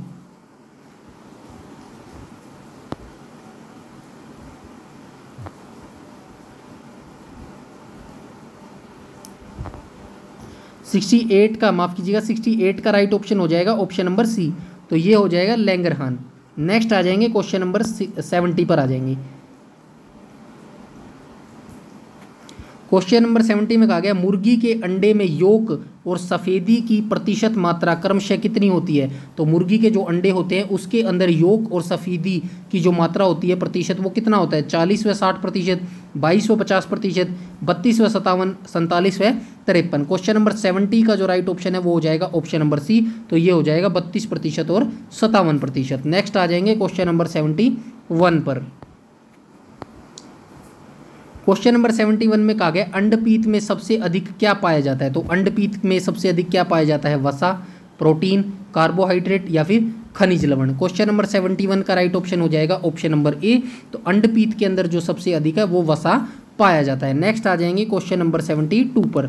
S1: माफ कीजिएगा 68 का राइट ऑप्शन हो जाएगा ऑप्शन नंबर सी। तो ये हो जाएगा लैंगरहान। नेक्स्ट आ जाएंगे क्वेश्चन नंबर 70 पर आ जाएंगे। क्वेश्चन नंबर 70 में कहा गया मुर्गी के अंडे में योक और सफ़ेदी की प्रतिशत मात्रा क्रमशः कितनी होती है? तो मुर्गी के जो अंडे होते हैं उसके अंदर योक और सफ़ेदी की जो मात्रा होती है प्रतिशत वो कितना होता है? 40 व 60%, 22 व 50%, 32 व 57, 47 व 53। क्वेश्चन नंबर 70 का जो राइट ऑप्शन है वो हो जाएगा ऑप्शन नंबर सी। तो ये हो जाएगा 32% और 57%। नेक्स्ट आ जाएंगे क्वेश्चन नंबर 71 पर। क्वेश्चन नंबर 71 में कहा गया अंडपीत में सबसे अधिक क्या पाया जाता है? तो अंडपीत में सबसे अधिक क्या पाया जाता है? वसा, प्रोटीन, कार्बोहाइड्रेट या फिर खनिज लवण। क्वेश्चन नंबर 71 का राइट ऑप्शन हो जाएगा ऑप्शन नंबर ए। तो अंडपीत के अंदर जो सबसे अधिक है वो वसा पाया जाता है। नेक्स्ट आ जाएंगे क्वेश्चन नंबर 72 पर।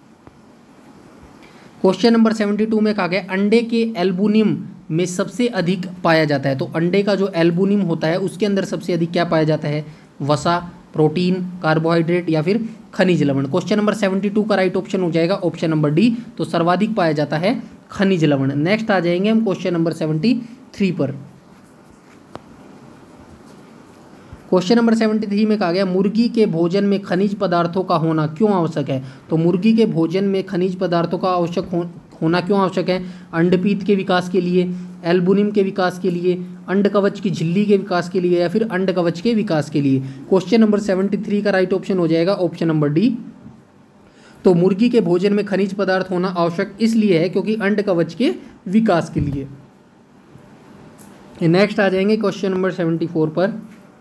S1: क्वेश्चन नंबर 72 में कहा गया अंडे के एल्बुमिन में सबसे अधिक पाया जाता है। तो अंडे का जो एल्बुमिन होता है उसके अंदर सबसे अधिक क्या पाया जाता है? वसा, प्रोटीन, कार्बोहाइड्रेट या फिर खनिज लवण। क्वेश्चन नंबर 72 का राइट ऑप्शन हो जाएगा ऑप्शन नंबर डी। तो सर्वाधिक पाया जाता है खनिज लवण। नेक्स्ट आ जाएंगे हम क्वेश्चन नंबर 73 पर। क्वेश्चन नंबर 73 में कहा गया मुर्गी के भोजन में खनिज पदार्थों का होना क्यों आवश्यक है? तो मुर्गी के भोजन में खनिज पदार्थों का आवश्यक होना क्यों आवश्यक है? अंडपीत के विकास के लिए, एल्बुमिन के विकास के लिए, अंडकवच की झिल्ली के विकास के लिए, या फिर अंडकवच के विकास के लिए। क्वेश्चन नंबर 73 का राइट ऑप्शन हो जाएगा ऑप्शन नंबर डी। तो मुर्गी के भोजन में खनिज पदार्थ होना आवश्यक इसलिए है क्योंकि अंडकवच के विकास के लिए। नेक्स्ट आ जाएंगे क्वेश्चन नंबर 74 पर।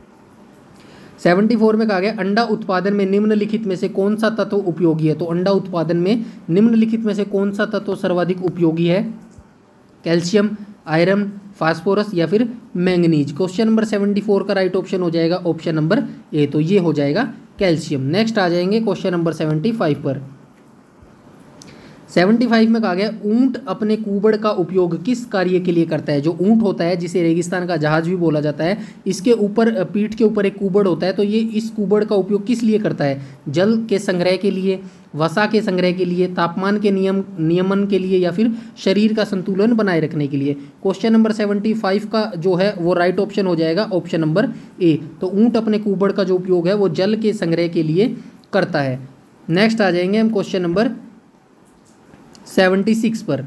S1: 74 में कहा गया अंडा उत्पादन में निम्नलिखित में से कौन सा तत्व उपयोगी है? तो अंडा उत्पादन में निम्नलिखित में से कौन सा तत्व सर्वाधिक उपयोगी है? कैल्शियम, आयरन, फास्फोरस या फिर मैंगनीज। क्वेश्चन नंबर 74 का राइट ऑप्शन हो जाएगा ऑप्शन नंबर ए, तो ये हो जाएगा कैल्शियम। नेक्स्ट आ जाएंगे क्वेश्चन नंबर 75 पर। 75 में कहा गया ऊंट अपने कुबड़ का उपयोग किस कार्य के लिए करता है? जो ऊंट होता है जिसे रेगिस्तान का जहाज भी बोला जाता है, इसके ऊपर पीठ के ऊपर एक कुबड़ होता है, तो ये इस कुबड़ का उपयोग किस लिए करता है? जल के संग्रह के लिए, वसा के संग्रह के लिए, तापमान के नियमन के लिए, या फिर शरीर का संतुलन बनाए रखने के लिए। क्वेश्चन नंबर 75 का जो है वो राइट ऑप्शन हो जाएगा ऑप्शन नंबर ए। तो ऊंट अपने कुबड़ का जो उपयोग है वो जल के संग्रह के लिए करता है। नेक्स्ट आ जाएंगे हम क्वेश्चन नंबर 76 पर।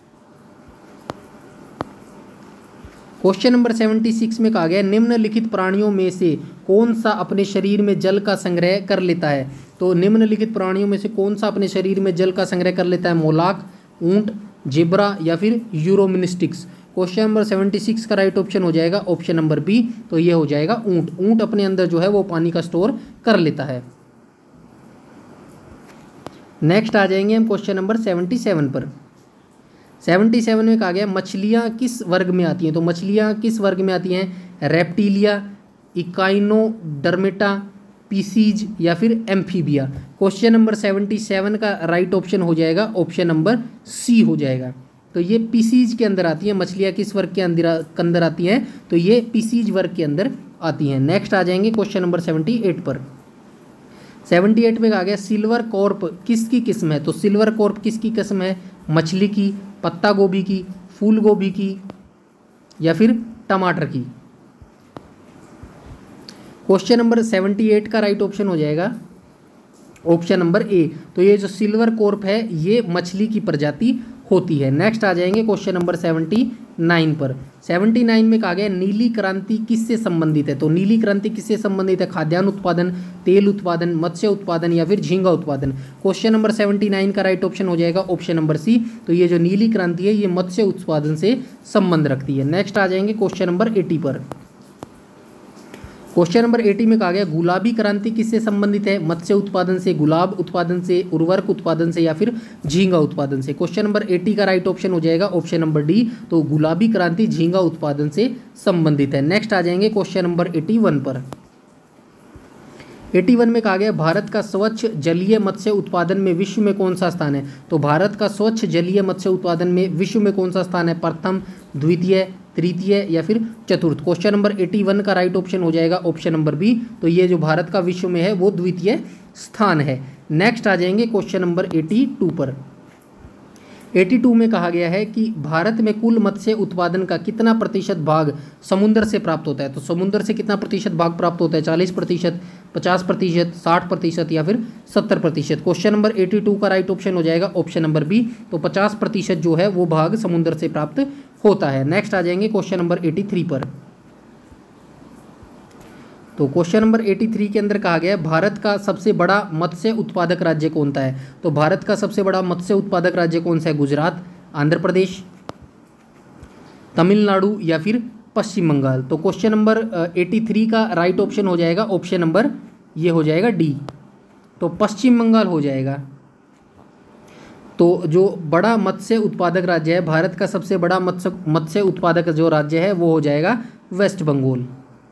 S1: क्वेश्चन नंबर 76 में कहा गया निम्नलिखित प्राणियों में से कौन सा अपने शरीर में जल का संग्रह कर लेता है? तो निम्नलिखित प्राणियों में से कौन सा अपने शरीर में जल का संग्रह कर लेता है? मोलाक, ऊंट, जेब्रा या फिर यूरोमिनिस्टिक्स। क्वेश्चन नंबर 76 का राइट ऑप्शन हो जाएगा ऑप्शन नंबर बी, तो ये हो जाएगा ऊंट। ऊंट अपने अंदर जो है वो पानी का स्टोर कर लेता है। नेक्स्ट आ जाएंगे हम क्वेश्चन नंबर 77 पर। 77 में कहा गया मछलियाँ किस वर्ग में आती हैं? तो मछलियाँ किस वर्ग में आती हैं? रेप्टिलिया, इकाइनोडर्मेटा, पीसीज या फिर एम्फीबिया। क्वेश्चन नंबर 77 का राइट ऑप्शन हो जाएगा ऑप्शन नंबर सी हो जाएगा। तो ये पीसीज के अंदर आती हैं। मछलियाँ किस वर्ग के अंदर आती हैं? तो ये पीसीज वर्ग के अंदर आती हैं। नेक्स्ट आ जाएंगे क्वेश्चन नंबर 78 पर। 78 में कहा गया सिल्वर कॉर्प किसकी किस्म है? तो सिल्वर कॉर्प किसकी किस्म है? मछली की, पत्ता गोभी की, फूल गोभी की या फिर टमाटर की। क्वेश्चन नंबर 78 का राइट ऑप्शन हो जाएगा ऑप्शन नंबर ए। तो ये जो सिल्वर कॉर्प है ये मछली की प्रजाति होती है। नेक्स्ट आ जाएंगे क्वेश्चन नंबर 79 पर। 79 में कहा गया नीली क्रांति किससे संबंधित है? तो नीली क्रांति किससे संबंधित है? खाद्यान्न उत्पादन, तेल उत्पादन, मत्स्य उत्पादन या फिर झींगा उत्पादन। क्वेश्चन नंबर 79 का राइट ऑप्शन हो जाएगा ऑप्शन नंबर सी। तो ये जो नीली क्रांति है ये मत्स्य उत्पादन से संबंध रखती है। नेक्स्ट आ जाएंगे क्वेश्चन नंबर 80 पर। क्वेश्चन नंबर 80 में कहा गया गुलाबी क्रांति किससे संबंधित है? मत्स्य उत्पादन से, गुलाब उत्पादन से, उर्वरक उत्पादन से या फिर झींगा उत्पादन से। क्वेश्चन नंबर 80 का राइट ऑप्शन हो जाएगा ऑप्शन नंबर डी। तो गुलाबी क्रांति झींगा उत्पादन से संबंधित है। नेक्स्ट आ जाएंगे क्वेश्चन नंबर 81 पर। 81 में कहा गया भारत का स्वच्छ जलीय मत्स्य उत्पादन में विश्व में कौन सा स्थान है? तो भारत का स्वच्छ जलीय मत्स्य उत्पादन में विश्व में कौन सा स्थान है? प्रथम, द्वितीय, तृतीय या फिर चतुर्थ। क्वेश्चन नंबर 81 का राइट ऑप्शन हो जाएगा ऑप्शन नंबर बी। तो ये जो भारत का विश्व में है वो द्वितीय स्थान है। नेक्स्ट आ जाएंगे क्वेश्चन नंबर 82 पर। 82 में कहा गया है कि भारत में कुल मत्स्य उत्पादन का कितना प्रतिशत भाग समुद्र से प्राप्त होता है? तो समुद्र से कितना प्रतिशत भाग प्राप्त होता है? 40%, 50%, 60% या फिर 70%। क्वेश्चन नंबर 82 का राइट ऑप्शन हो जाएगा ऑप्शन नंबर बी। तो 50% जो है वो भाग समुद्र से प्राप्त होता है। नेक्स्ट आ जाएंगे क्वेश्चन नंबर 83 पर। तो क्वेश्चन नंबर 83 के अंदर कहा गया है भारत का सबसे बड़ा मत्स्य उत्पादक राज्य कौन सा है? तो भारत का सबसे बड़ा मत्स्य उत्पादक राज्य कौन सा है? गुजरात, आंध्र प्रदेश, तमिलनाडु या फिर पश्चिम बंगाल। तो क्वेश्चन नंबर 83 का राइट ऑप्शन हो जाएगा ऑप्शन नंबर ये हो जाएगा डी। तो पश्चिम बंगाल हो जाएगा। तो जो बड़ा मत्स्य उत्पादक राज्य है, भारत का सबसे बड़ा मत्स्य उत्पादक जो राज्य है वो हो जाएगा वेस्ट बंगाल।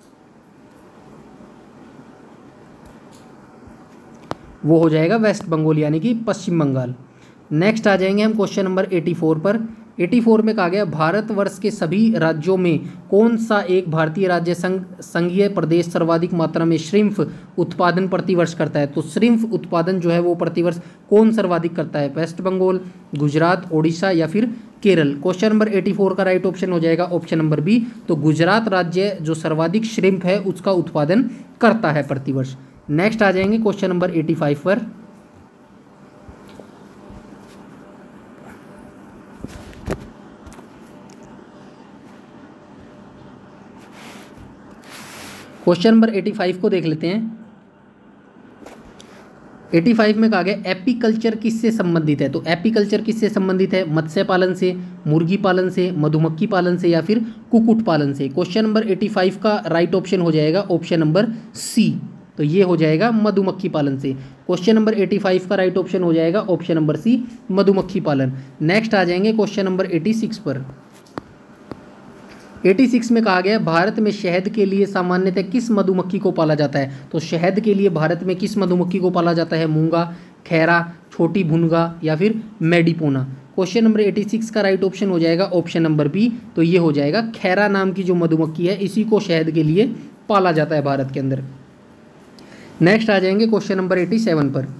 S1: वो हो जाएगा वेस्ट बंगाल यानी कि पश्चिम बंगाल। नेक्स्ट आ जाएंगे हम क्वेश्चन नंबर 84 पर। 84 में कहा गया भारतवर्ष के सभी राज्यों में कौन सा एक भारतीय राज्य संघीय प्रदेश सर्वाधिक मात्रा में श्रिम्फ उत्पादन प्रतिवर्ष करता है? तो श्रिम्फ उत्पादन जो है वो प्रतिवर्ष कौन सर्वाधिक करता है? वेस्ट बंगाल, गुजरात, ओडिशा या फिर केरल। क्वेश्चन नंबर 84 का राइट ऑप्शन हो जाएगा ऑप्शन नंबर बी। तो गुजरात राज्य जो सर्वाधिक श्रिम्फ है उसका उत्पादन करता है प्रतिवर्ष। नेक्स्ट आ जाएंगे क्वेश्चन नंबर 85 पर। क्वेश्चन नंबर 85 को देख लेते हैं। 85 में कहा गया एपीकल्चर किससे संबंधित है। तो एपीकल्चर किससे संबंधित है, मत्स्य पालन से, मुर्गी पालन से, मधुमक्खी पालन से या फिर कुक्कुट पालन से। क्वेश्चन नंबर 85 का राइट ऑप्शन हो जाएगा ऑप्शन नंबर सी, तो ये हो जाएगा मधुमक्खी पालन से। क्वेश्चन नंबर 85 का राइट ऑप्शन हो जाएगा ऑप्शन नंबर सी, मधुमक्खी पालन। नेक्स्ट आ जाएंगे क्वेश्चन नंबर 86 पर। 86 में कहा गया भारत में शहद के लिए सामान्यतः किस मधुमक्खी को पाला जाता है। तो शहद के लिए भारत में किस मधुमक्खी को पाला जाता है, मूंगा, खैरा, छोटी भुनगा या फिर मेडिपोना। क्वेश्चन नंबर 86 का राइट ऑप्शन हो जाएगा ऑप्शन नंबर बी, तो ये हो जाएगा खैरा नाम की जो मधुमक्खी है इसी को शहद के लिए पाला जाता है भारत के अंदर। नेक्स्ट आ जाएंगे क्वेश्चन नंबर 87 पर।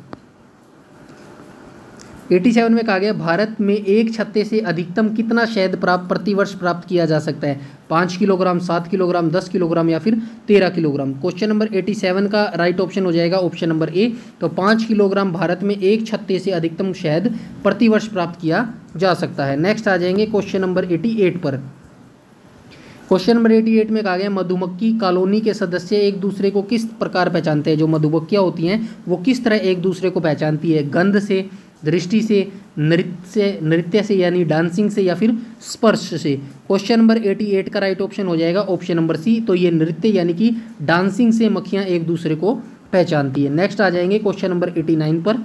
S1: 87 में कहा गया भारत में एक छत्ते से अधिकतम कितना शहद प्रतिवर्ष प्राप्त किया जा सकता है। 5 किलोग्राम, 7 किलोग्राम, 10 किलोग्राम या फिर 13 किलोग्राम। क्वेश्चन नंबर 87 का राइट ऑप्शन हो जाएगा ऑप्शन नंबर ए, तो 5 किलोग्राम भारत में एक छत्ते से अधिकतम शहद प्रतिवर्ष प्राप्त किया जा सकता है। नेक्स्ट आ जाएंगे क्वेश्चन नंबर 88 पर। क्वेश्चन नंबर 88 में कहा गया मधुमक्खी कॉलोनी के सदस्य एक दूसरे को किस प्रकार पहचानते हैं। जो मधुमक्खियाँ होती हैं वो किस तरह एक दूसरे को पहचानती है, गंध से, दृष्टि से, नृत्य से यानी डांसिंग से या फिर स्पर्श से। क्वेश्चन नंबर 88 का राइट ऑप्शन हो जाएगा ऑप्शन नंबर सी, तो ये नृत्य यानी कि डांसिंग से मक्खियाँ एक दूसरे को पहचानती है। नेक्स्ट आ जाएंगे क्वेश्चन नंबर 89 पर।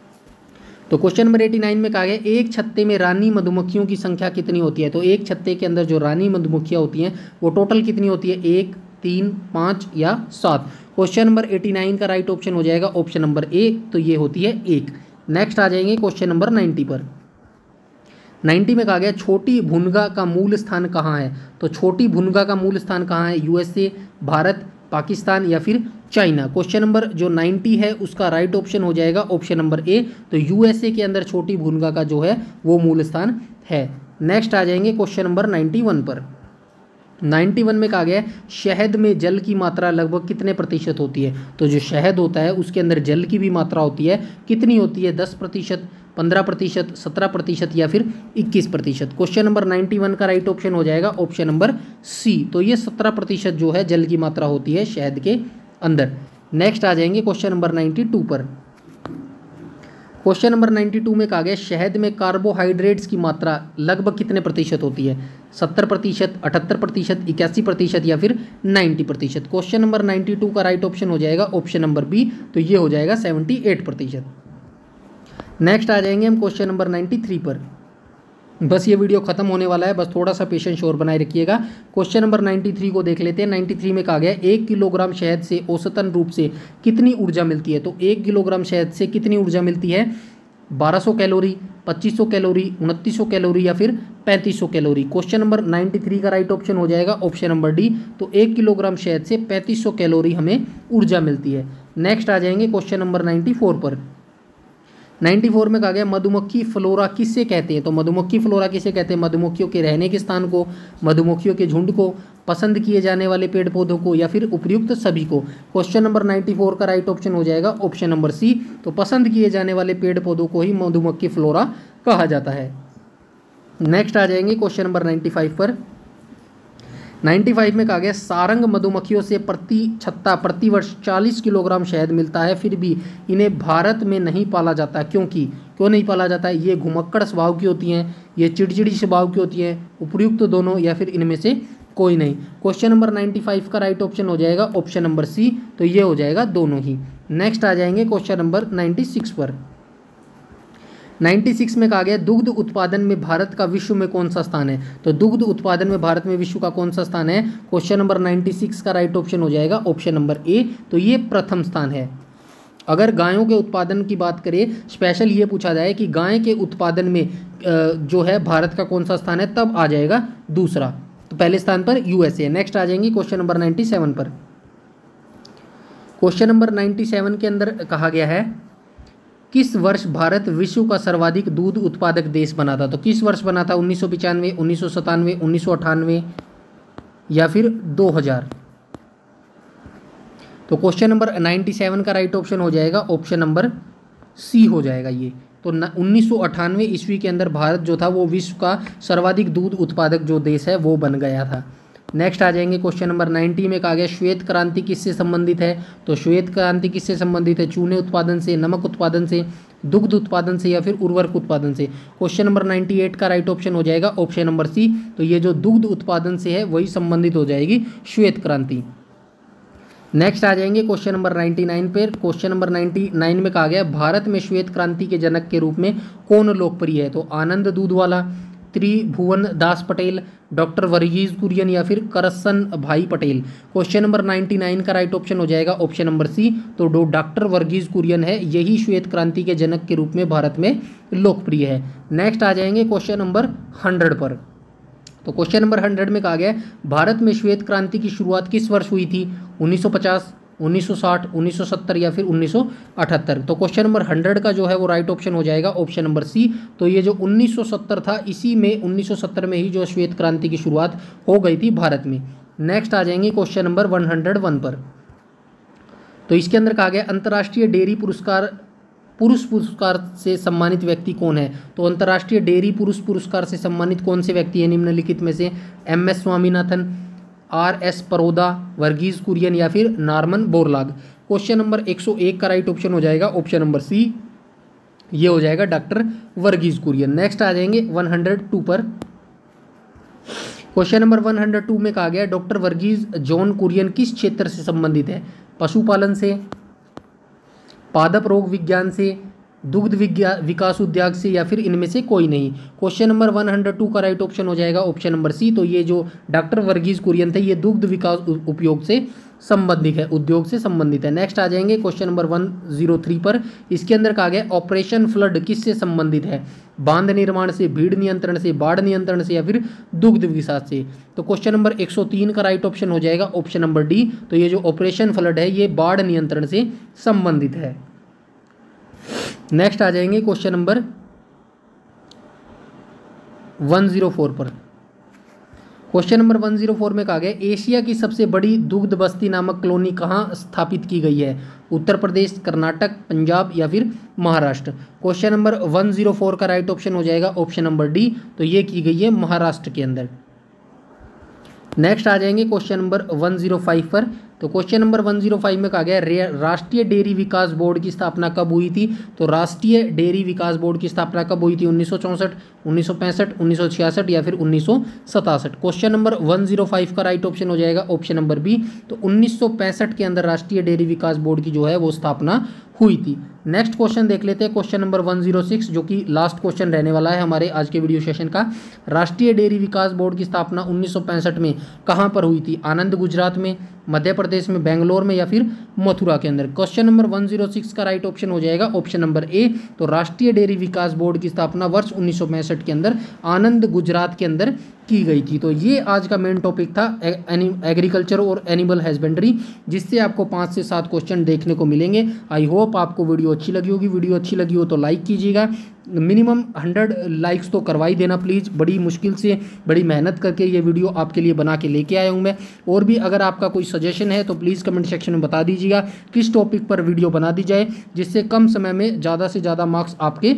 S1: तो क्वेश्चन नंबर 89 में कहा गया एक छत्ते में रानी मधुमक्खियों की संख्या कितनी होती है। तो एक छत्ते के अंदर जो रानी मधुमक्खियाँ होती हैं वो टोटल कितनी होती है, 1, 3, 5 या 7। क्वेश्चन नंबर 89 का राइट ऑप्शन हो जाएगा ऑप्शन नंबर ए, तो ये होती है 1। नेक्स्ट आ जाएंगे क्वेश्चन नंबर 90 पर। 90 में कहा गया छोटी भुनगा का मूल स्थान कहाँ है। तो छोटी भुनगा का मूल स्थान कहाँ है, यूएसए, भारत, पाकिस्तान या फिर चाइना। क्वेश्चन नंबर जो 90 है उसका राइट ऑप्शन हो जाएगा ऑप्शन नंबर ए, तो यूएसए के अंदर छोटी भुनगा का जो है वो मूल स्थान है। नेक्स्ट आ जाएंगे क्वेश्चन नंबर 91 पर। 91 में कहा गया शहद में जल की मात्रा लगभग कितने प्रतिशत होती है। तो जो शहद होता है उसके अंदर जल की भी मात्रा होती है, कितनी होती है, 10%, 15%, 17% या फिर 21%। क्वेश्चन नंबर 91 का राइट ऑप्शन हो जाएगा ऑप्शन नंबर सी, तो ये 17% जो है जल की मात्रा होती है शहद के अंदर। नेक्स्ट आ जाएंगे क्वेश्चन नंबर 92 पर। क्वेश्चन नंबर 92 में कहा गया शहद में कार्बोहाइड्रेट्स की मात्रा लगभग कितने प्रतिशत होती है, 70%, 78%, 81% या फिर 90%। क्वेश्चन नंबर 92 का राइट ऑप्शन हो जाएगा ऑप्शन नंबर बी, तो ये हो जाएगा 78%। नेक्स्ट आ जाएंगे हम क्वेश्चन नंबर 93 पर। बस ये वीडियो खत्म होने वाला है, बस थोड़ा सा पेशेंस और बनाए रखिएगा। क्वेश्चन नंबर 93 को देख लेते हैं। 93 में कहा गया 1 किलोग्राम शहद से औसतन रूप से कितनी ऊर्जा मिलती है। तो 1 किलोग्राम शहद से कितनी ऊर्जा मिलती है, 1200 कैलोरी, 2500 कैलोरी, 2900 कैलोरी या फिर 3500 कैलोरी। क्वेश्चन नंबर 93 का राइट ऑप्शन हो जाएगा ऑप्शन नंबर डी, तो 1 किलोग्राम शहद से 3500 कैलोरी हमें ऊर्जा मिलती है। नेक्स्ट आ जाएंगे क्वेश्चन नंबर 94 पर। 94 में कहा गया मधुमक्खी फ्लोरा किससे कहते हैं। तो मधुमक्खी फ्लोरा किसे कहते हैं, मधुमक्खियों के रहने के स्थान को, मधुमक्खियों के झुंड को, पसंद किए जाने वाले पेड़ पौधों को या फिर उपयुक्त सभी को। क्वेश्चन नंबर 94 का राइट ऑप्शन हो जाएगा ऑप्शन नंबर सी, तो पसंद किए जाने वाले पेड़ पौधों को ही मधुमक्खी फ्लोरा कहा जाता है। नेक्स्ट आ जाएंगे क्वेश्चन नंबर 95 पर। 95 में कहा गया सारंग मधुमक्खियों से प्रति छत्ता प्रतिवर्ष 40 किलोग्राम शहद मिलता है, फिर भी इन्हें भारत में नहीं पाला जाता। क्यों नहीं पाला जाता है, ये घुमक्कड़ स्वभाव की होती हैं, ये चिड़चिड़ी स्वभाव की होती हैं, उपयुक्त दोनों या फिर इनमें से कोई नहीं। क्वेश्चन नंबर 95 का राइट ऑप्शन हो जाएगा ऑप्शन नंबर सी, तो ये हो जाएगा दोनों ही। नेक्स्ट आ जाएंगे क्वेश्चन नंबर 96 पर। 96 में कहा गया दुग्ध उत्पादन में भारत का विश्व में कौन सा स्थान है। तो दुग्ध उत्पादन में भारत में विश्व का कौन सा स्थान है, क्वेश्चन नंबर 96 का राइट ऑप्शन हो जाएगा ऑप्शन नंबर ए, तो ये प्रथम स्थान है। अगर गायों के उत्पादन की बात करें, स्पेशल ये पूछा जाए कि गाय के उत्पादन में जो है भारत का कौन सा स्थान है, तब आ जाएगा दूसरा, तो पहले स्थान पर यूएसए। नेक्स्ट आ जाएंगे क्वेश्चन नंबर 97 पर। क्वेश्चन नंबर 97 के अंदर कहा गया है किस वर्ष भारत विश्व का सर्वाधिक दूध उत्पादक देश बना था। तो किस वर्ष बना था, 1995, 1997, 1998 या फिर 2000। तो क्वेश्चन नंबर 97 का राइट ऑप्शन हो जाएगा ऑप्शन नंबर सी हो जाएगा ये। तो 1998 ईस्वी के अंदर भारत जो था वो विश्व का सर्वाधिक दूध उत्पादक जो देश है वो बन गया था। नेक्स्ट आ जाएंगे क्वेश्चन नंबर 90 में कहा गया श्वेत क्रांति किससे संबंधित है। तो श्वेत क्रांति किससे संबंधित है, चूने उत्पादन से, नमक उत्पादन से, दुग्ध उत्पादन से या फिर उर्वरक उत्पादन से। क्वेश्चन नंबर 98 का राइट ऑप्शन हो जाएगा ऑप्शन नंबर सी। तो ये जो दुग्ध उत्पादन से है वही संबंधित हो जाएगी श्वेत क्रांति। नेक्स्ट आ जाएंगे क्वेश्चन नंबर 99 पर। क्वेश्चन नंबर 99 में कहा गया भारत में श्वेत क्रांति के जनक के रूप में कौन लोकप्रिय है। तो आनंद दूधवाला, त्रिभुवन दास पटेल, डॉक्टर वर्गीज कुरियन या फिर करसन भाई पटेल। क्वेश्चन नंबर 99 का राइट ऑप्शन हो जाएगा ऑप्शन नंबर सी। तो डॉक्टर वर्गीज कुरियन है, यही श्वेत क्रांति के जनक के रूप में भारत में लोकप्रिय है। नेक्स्ट आ जाएंगे क्वेश्चन नंबर 100 पर। तो क्वेश्चन नंबर 100 में कहा गया भारत में श्वेत क्रांति की शुरुआत किस वर्ष हुई थी, 1950, 1960, 1970 या फिर 1978। तो क्वेश्चन नंबर 100 का जो है वो राइट ऑप्शन हो जाएगा ऑप्शन नंबर सी। तो ये जो 1970 था, इसी में 1970 में ही जो श्वेत क्रांति की शुरुआत हो गई थी भारत में। नेक्स्ट आ जाएंगे क्वेश्चन नंबर 101 पर। तो इसके अंदर कहा गया अंतर्राष्ट्रीय डेयरी पुरुष पुरस्कार से सम्मानित व्यक्ति कौन है। तो अंतर्राष्ट्रीय डेयरी पुरुष पुरस्कार से सम्मानित कौन से व्यक्ति है निम्नलिखित में से, MS स्वामीनाथन, RS परोदा, वर्गीज कुरियन या फिर नॉर्मन बोरलाग। क्वेश्चन नंबर 101 का राइट ऑप्शन हो जाएगा ऑप्शन नंबर सी, ये हो जाएगा डॉक्टर वर्गीज कुरियन। नेक्स्ट आ जाएंगे 102 पर। क्वेश्चन नंबर 102 में कहा गया डॉक्टर वर्गीज जॉन कुरियन किस क्षेत्र से संबंधित है, पशुपालन से, पादप रोग विज्ञान से, दुग्ध विकास उद्योग से या फिर इनमें से कोई नहीं। क्वेश्चन नंबर 102 का राइट ऑप्शन हो जाएगा ऑप्शन नंबर सी। तो ये जो डॉक्टर वर्गीज कुरियन थे ये दुग्ध विकास उपयोग से संबंधित है, उद्योग से संबंधित है। नेक्स्ट आ जाएंगे क्वेश्चन नंबर 103 पर। इसके अंदर कहा गया ऑपरेशन फ्लड किससे संबंधित है, बांध निर्माण से, भीड़ नियंत्रण से, बाढ़ नियंत्रण से या फिर दुग्ध विकास से। तो क्वेश्चन नंबर 103 का राइट ऑप्शन हो जाएगा ऑप्शन नंबर डी। तो ये जो ऑपरेशन फ्लड है ये बाढ़ नियंत्रण से संबंधित है। नेक्स्ट आ जाएंगे क्वेश्चन नंबर 104 पर। क्वेश्चन नंबर 104 में कहा गया एशिया की सबसे बड़ी दुग्ध बस्ती नामक कॉलोनी कहाँ स्थापित की गई है, उत्तर प्रदेश, कर्नाटक, पंजाब या फिर महाराष्ट्र। क्वेश्चन नंबर 104 का राइट ऑप्शन हो जाएगा ऑप्शन नंबर डी। तो ये की गई है महाराष्ट्र के अंदर। नेक्स्ट आ जाएंगे क्वेश्चन नंबर 105 पर। तो क्वेश्चन नंबर 105 में कहा गया राष्ट्रीय डेयरी विकास बोर्ड की स्थापना कब हुई थी। तो राष्ट्रीय डेयरी विकास बोर्ड की स्थापना कब हुई थी, 1964, 1965, 1966 या फिर 1967। क्वेश्चन नंबर 105 का राइट ऑप्शन हो जाएगा ऑप्शन नंबर बी। तो 1965 के अंदर राष्ट्रीय डेयरी विकास बोर्ड की जो है वो स्थापना हुई थी। नेक्स्ट क्वेश्चन देख लेते हैं क्वेश्चन नंबर 106 जो कि लास्ट क्वेश्चन रहने वाला है हमारे आज के वीडियो सेशन का। राष्ट्रीय डेयरी विकास बोर्ड की स्थापना 1965 में कहाँ पर हुई थी, आनंद गुजरात में, मध्य प्रदेश में, बेंगलोर में या फिर मथुरा के अंदर। क्वेश्चन नंबर 106 का राइट ऑप्शन हो जाएगा ऑप्शन नंबर ए। तो राष्ट्रीय डेयरी विकास बोर्ड की स्थापना वर्ष 1965 के अंदर आनंद गुजरात के अंदर की गई थी। तो ये आज का मेन टॉपिक था एग्रीकल्चर और एनिमल हस्बेंड्री, जिससे आपको 5 से 7 क्वेश्चन देखने को मिलेंगे। आई होप आपको वीडियो अच्छी लगी होगी। वीडियो अच्छी लगी हो तो लाइक कीजिएगा, मिनिमम 100 लाइक्स तो करवा ही देना प्लीज़। बड़ी मुश्किल से बड़ी मेहनत करके ये वीडियो आपके लिए बना के लेके आया हूँ मैं। और भी अगर आपका कोई सजेशन है तो प्लीज़ कमेंट सेक्शन में बता दीजिएगा किस टॉपिक पर वीडियो बना दी जाए, जिससे कम समय में ज़्यादा से ज़्यादा मार्क्स आपके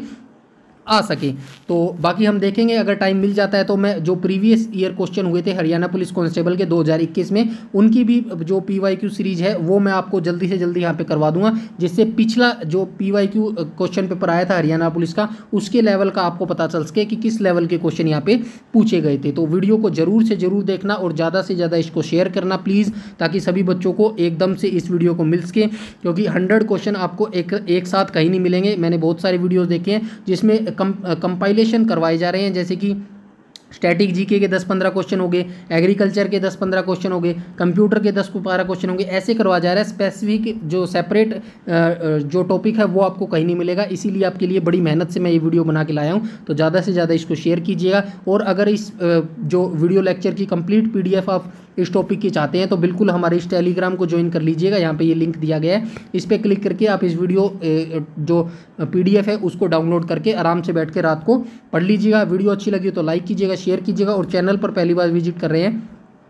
S1: आ सके। तो बाकी हम देखेंगे अगर टाइम मिल जाता है तो मैं जो प्रीवियस ईयर क्वेश्चन हुए थे हरियाणा पुलिस कांस्टेबल के 2021 में, उनकी भी जो PYQ सीरीज है वो मैं आपको जल्दी से जल्दी यहाँ पे करवा दूंगा, जिससे पिछला जो PYQ क्वेश्चन पेपर आया था हरियाणा पुलिस का उसके लेवल का आपको पता चल सके कि किस लेवल के क्वेश्चन यहाँ पे पूछे गए थे। तो वीडियो को जरूर से जरूर देखना और ज़्यादा से ज़्यादा इसको शेयर करना प्लीज़, ताकि सभी बच्चों को एकदम से इस वीडियो को मिल सके, क्योंकि 100 क्वेश्चन आपको एक साथ कहीं नहीं मिलेंगे। मैंने बहुत सारे वीडियोज़ देखे हैं जिसमें कंपाइलेशन करवाए जा रहे हैं, जैसे कि स्टैटिक जीके के 10-15 क्वेश्चन हो गए, एग्रीकल्चर के 10-15 क्वेश्चन हो गए, कंप्यूटर के 10-12 क्वेश्चन हो गए, ऐसे करवा जा रहा है। स्पेसिफिक जो सेपरेट जो टॉपिक है वो आपको कहीं नहीं मिलेगा। इसीलिए आपके लिए बड़ी मेहनत से मैं ये वीडियो बना के लाया हूँ। तो ज़्यादा से ज़्यादा इसको शेयर कीजिएगा। और अगर इस जो वीडियो लेक्चर की कंप्लीट PDF आप इस टॉपिक की चाहते हैं तो बिल्कुल हमारे इस टेलीग्राम को ज्वाइन कर लीजिएगा। यहाँ पे ये लिंक दिया गया है, इस पर क्लिक करके आप इस वीडियो जो PDF है उसको डाउनलोड करके आराम से बैठ के रात को पढ़ लीजिएगा। वीडियो अच्छी लगी तो लाइक कीजिएगा, शेयर कीजिएगा, और चैनल पर पहली बार विजिट कर रहे हैं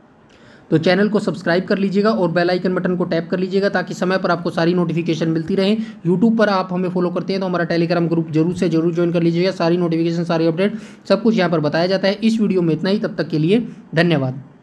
S1: तो चैनल को सब्सक्राइब कर लीजिएगा और बेल आइकन बटन को टैप कर लीजिएगा, ताकि समय पर आपको सारी नोटिफिकेशन मिलती रहे। यूट्यूब पर आप हमें फॉलो करते हैं तो हमारा टेलीग्राम ग्रुप जरूर से जरूर ज्वाइन कर लीजिएगा। सारी नोटिफिकेशन, सारी अपडेट सब कुछ यहाँ पर बताया जाता है। इस वीडियो में इतना ही, तब तक के लिए धन्यवाद।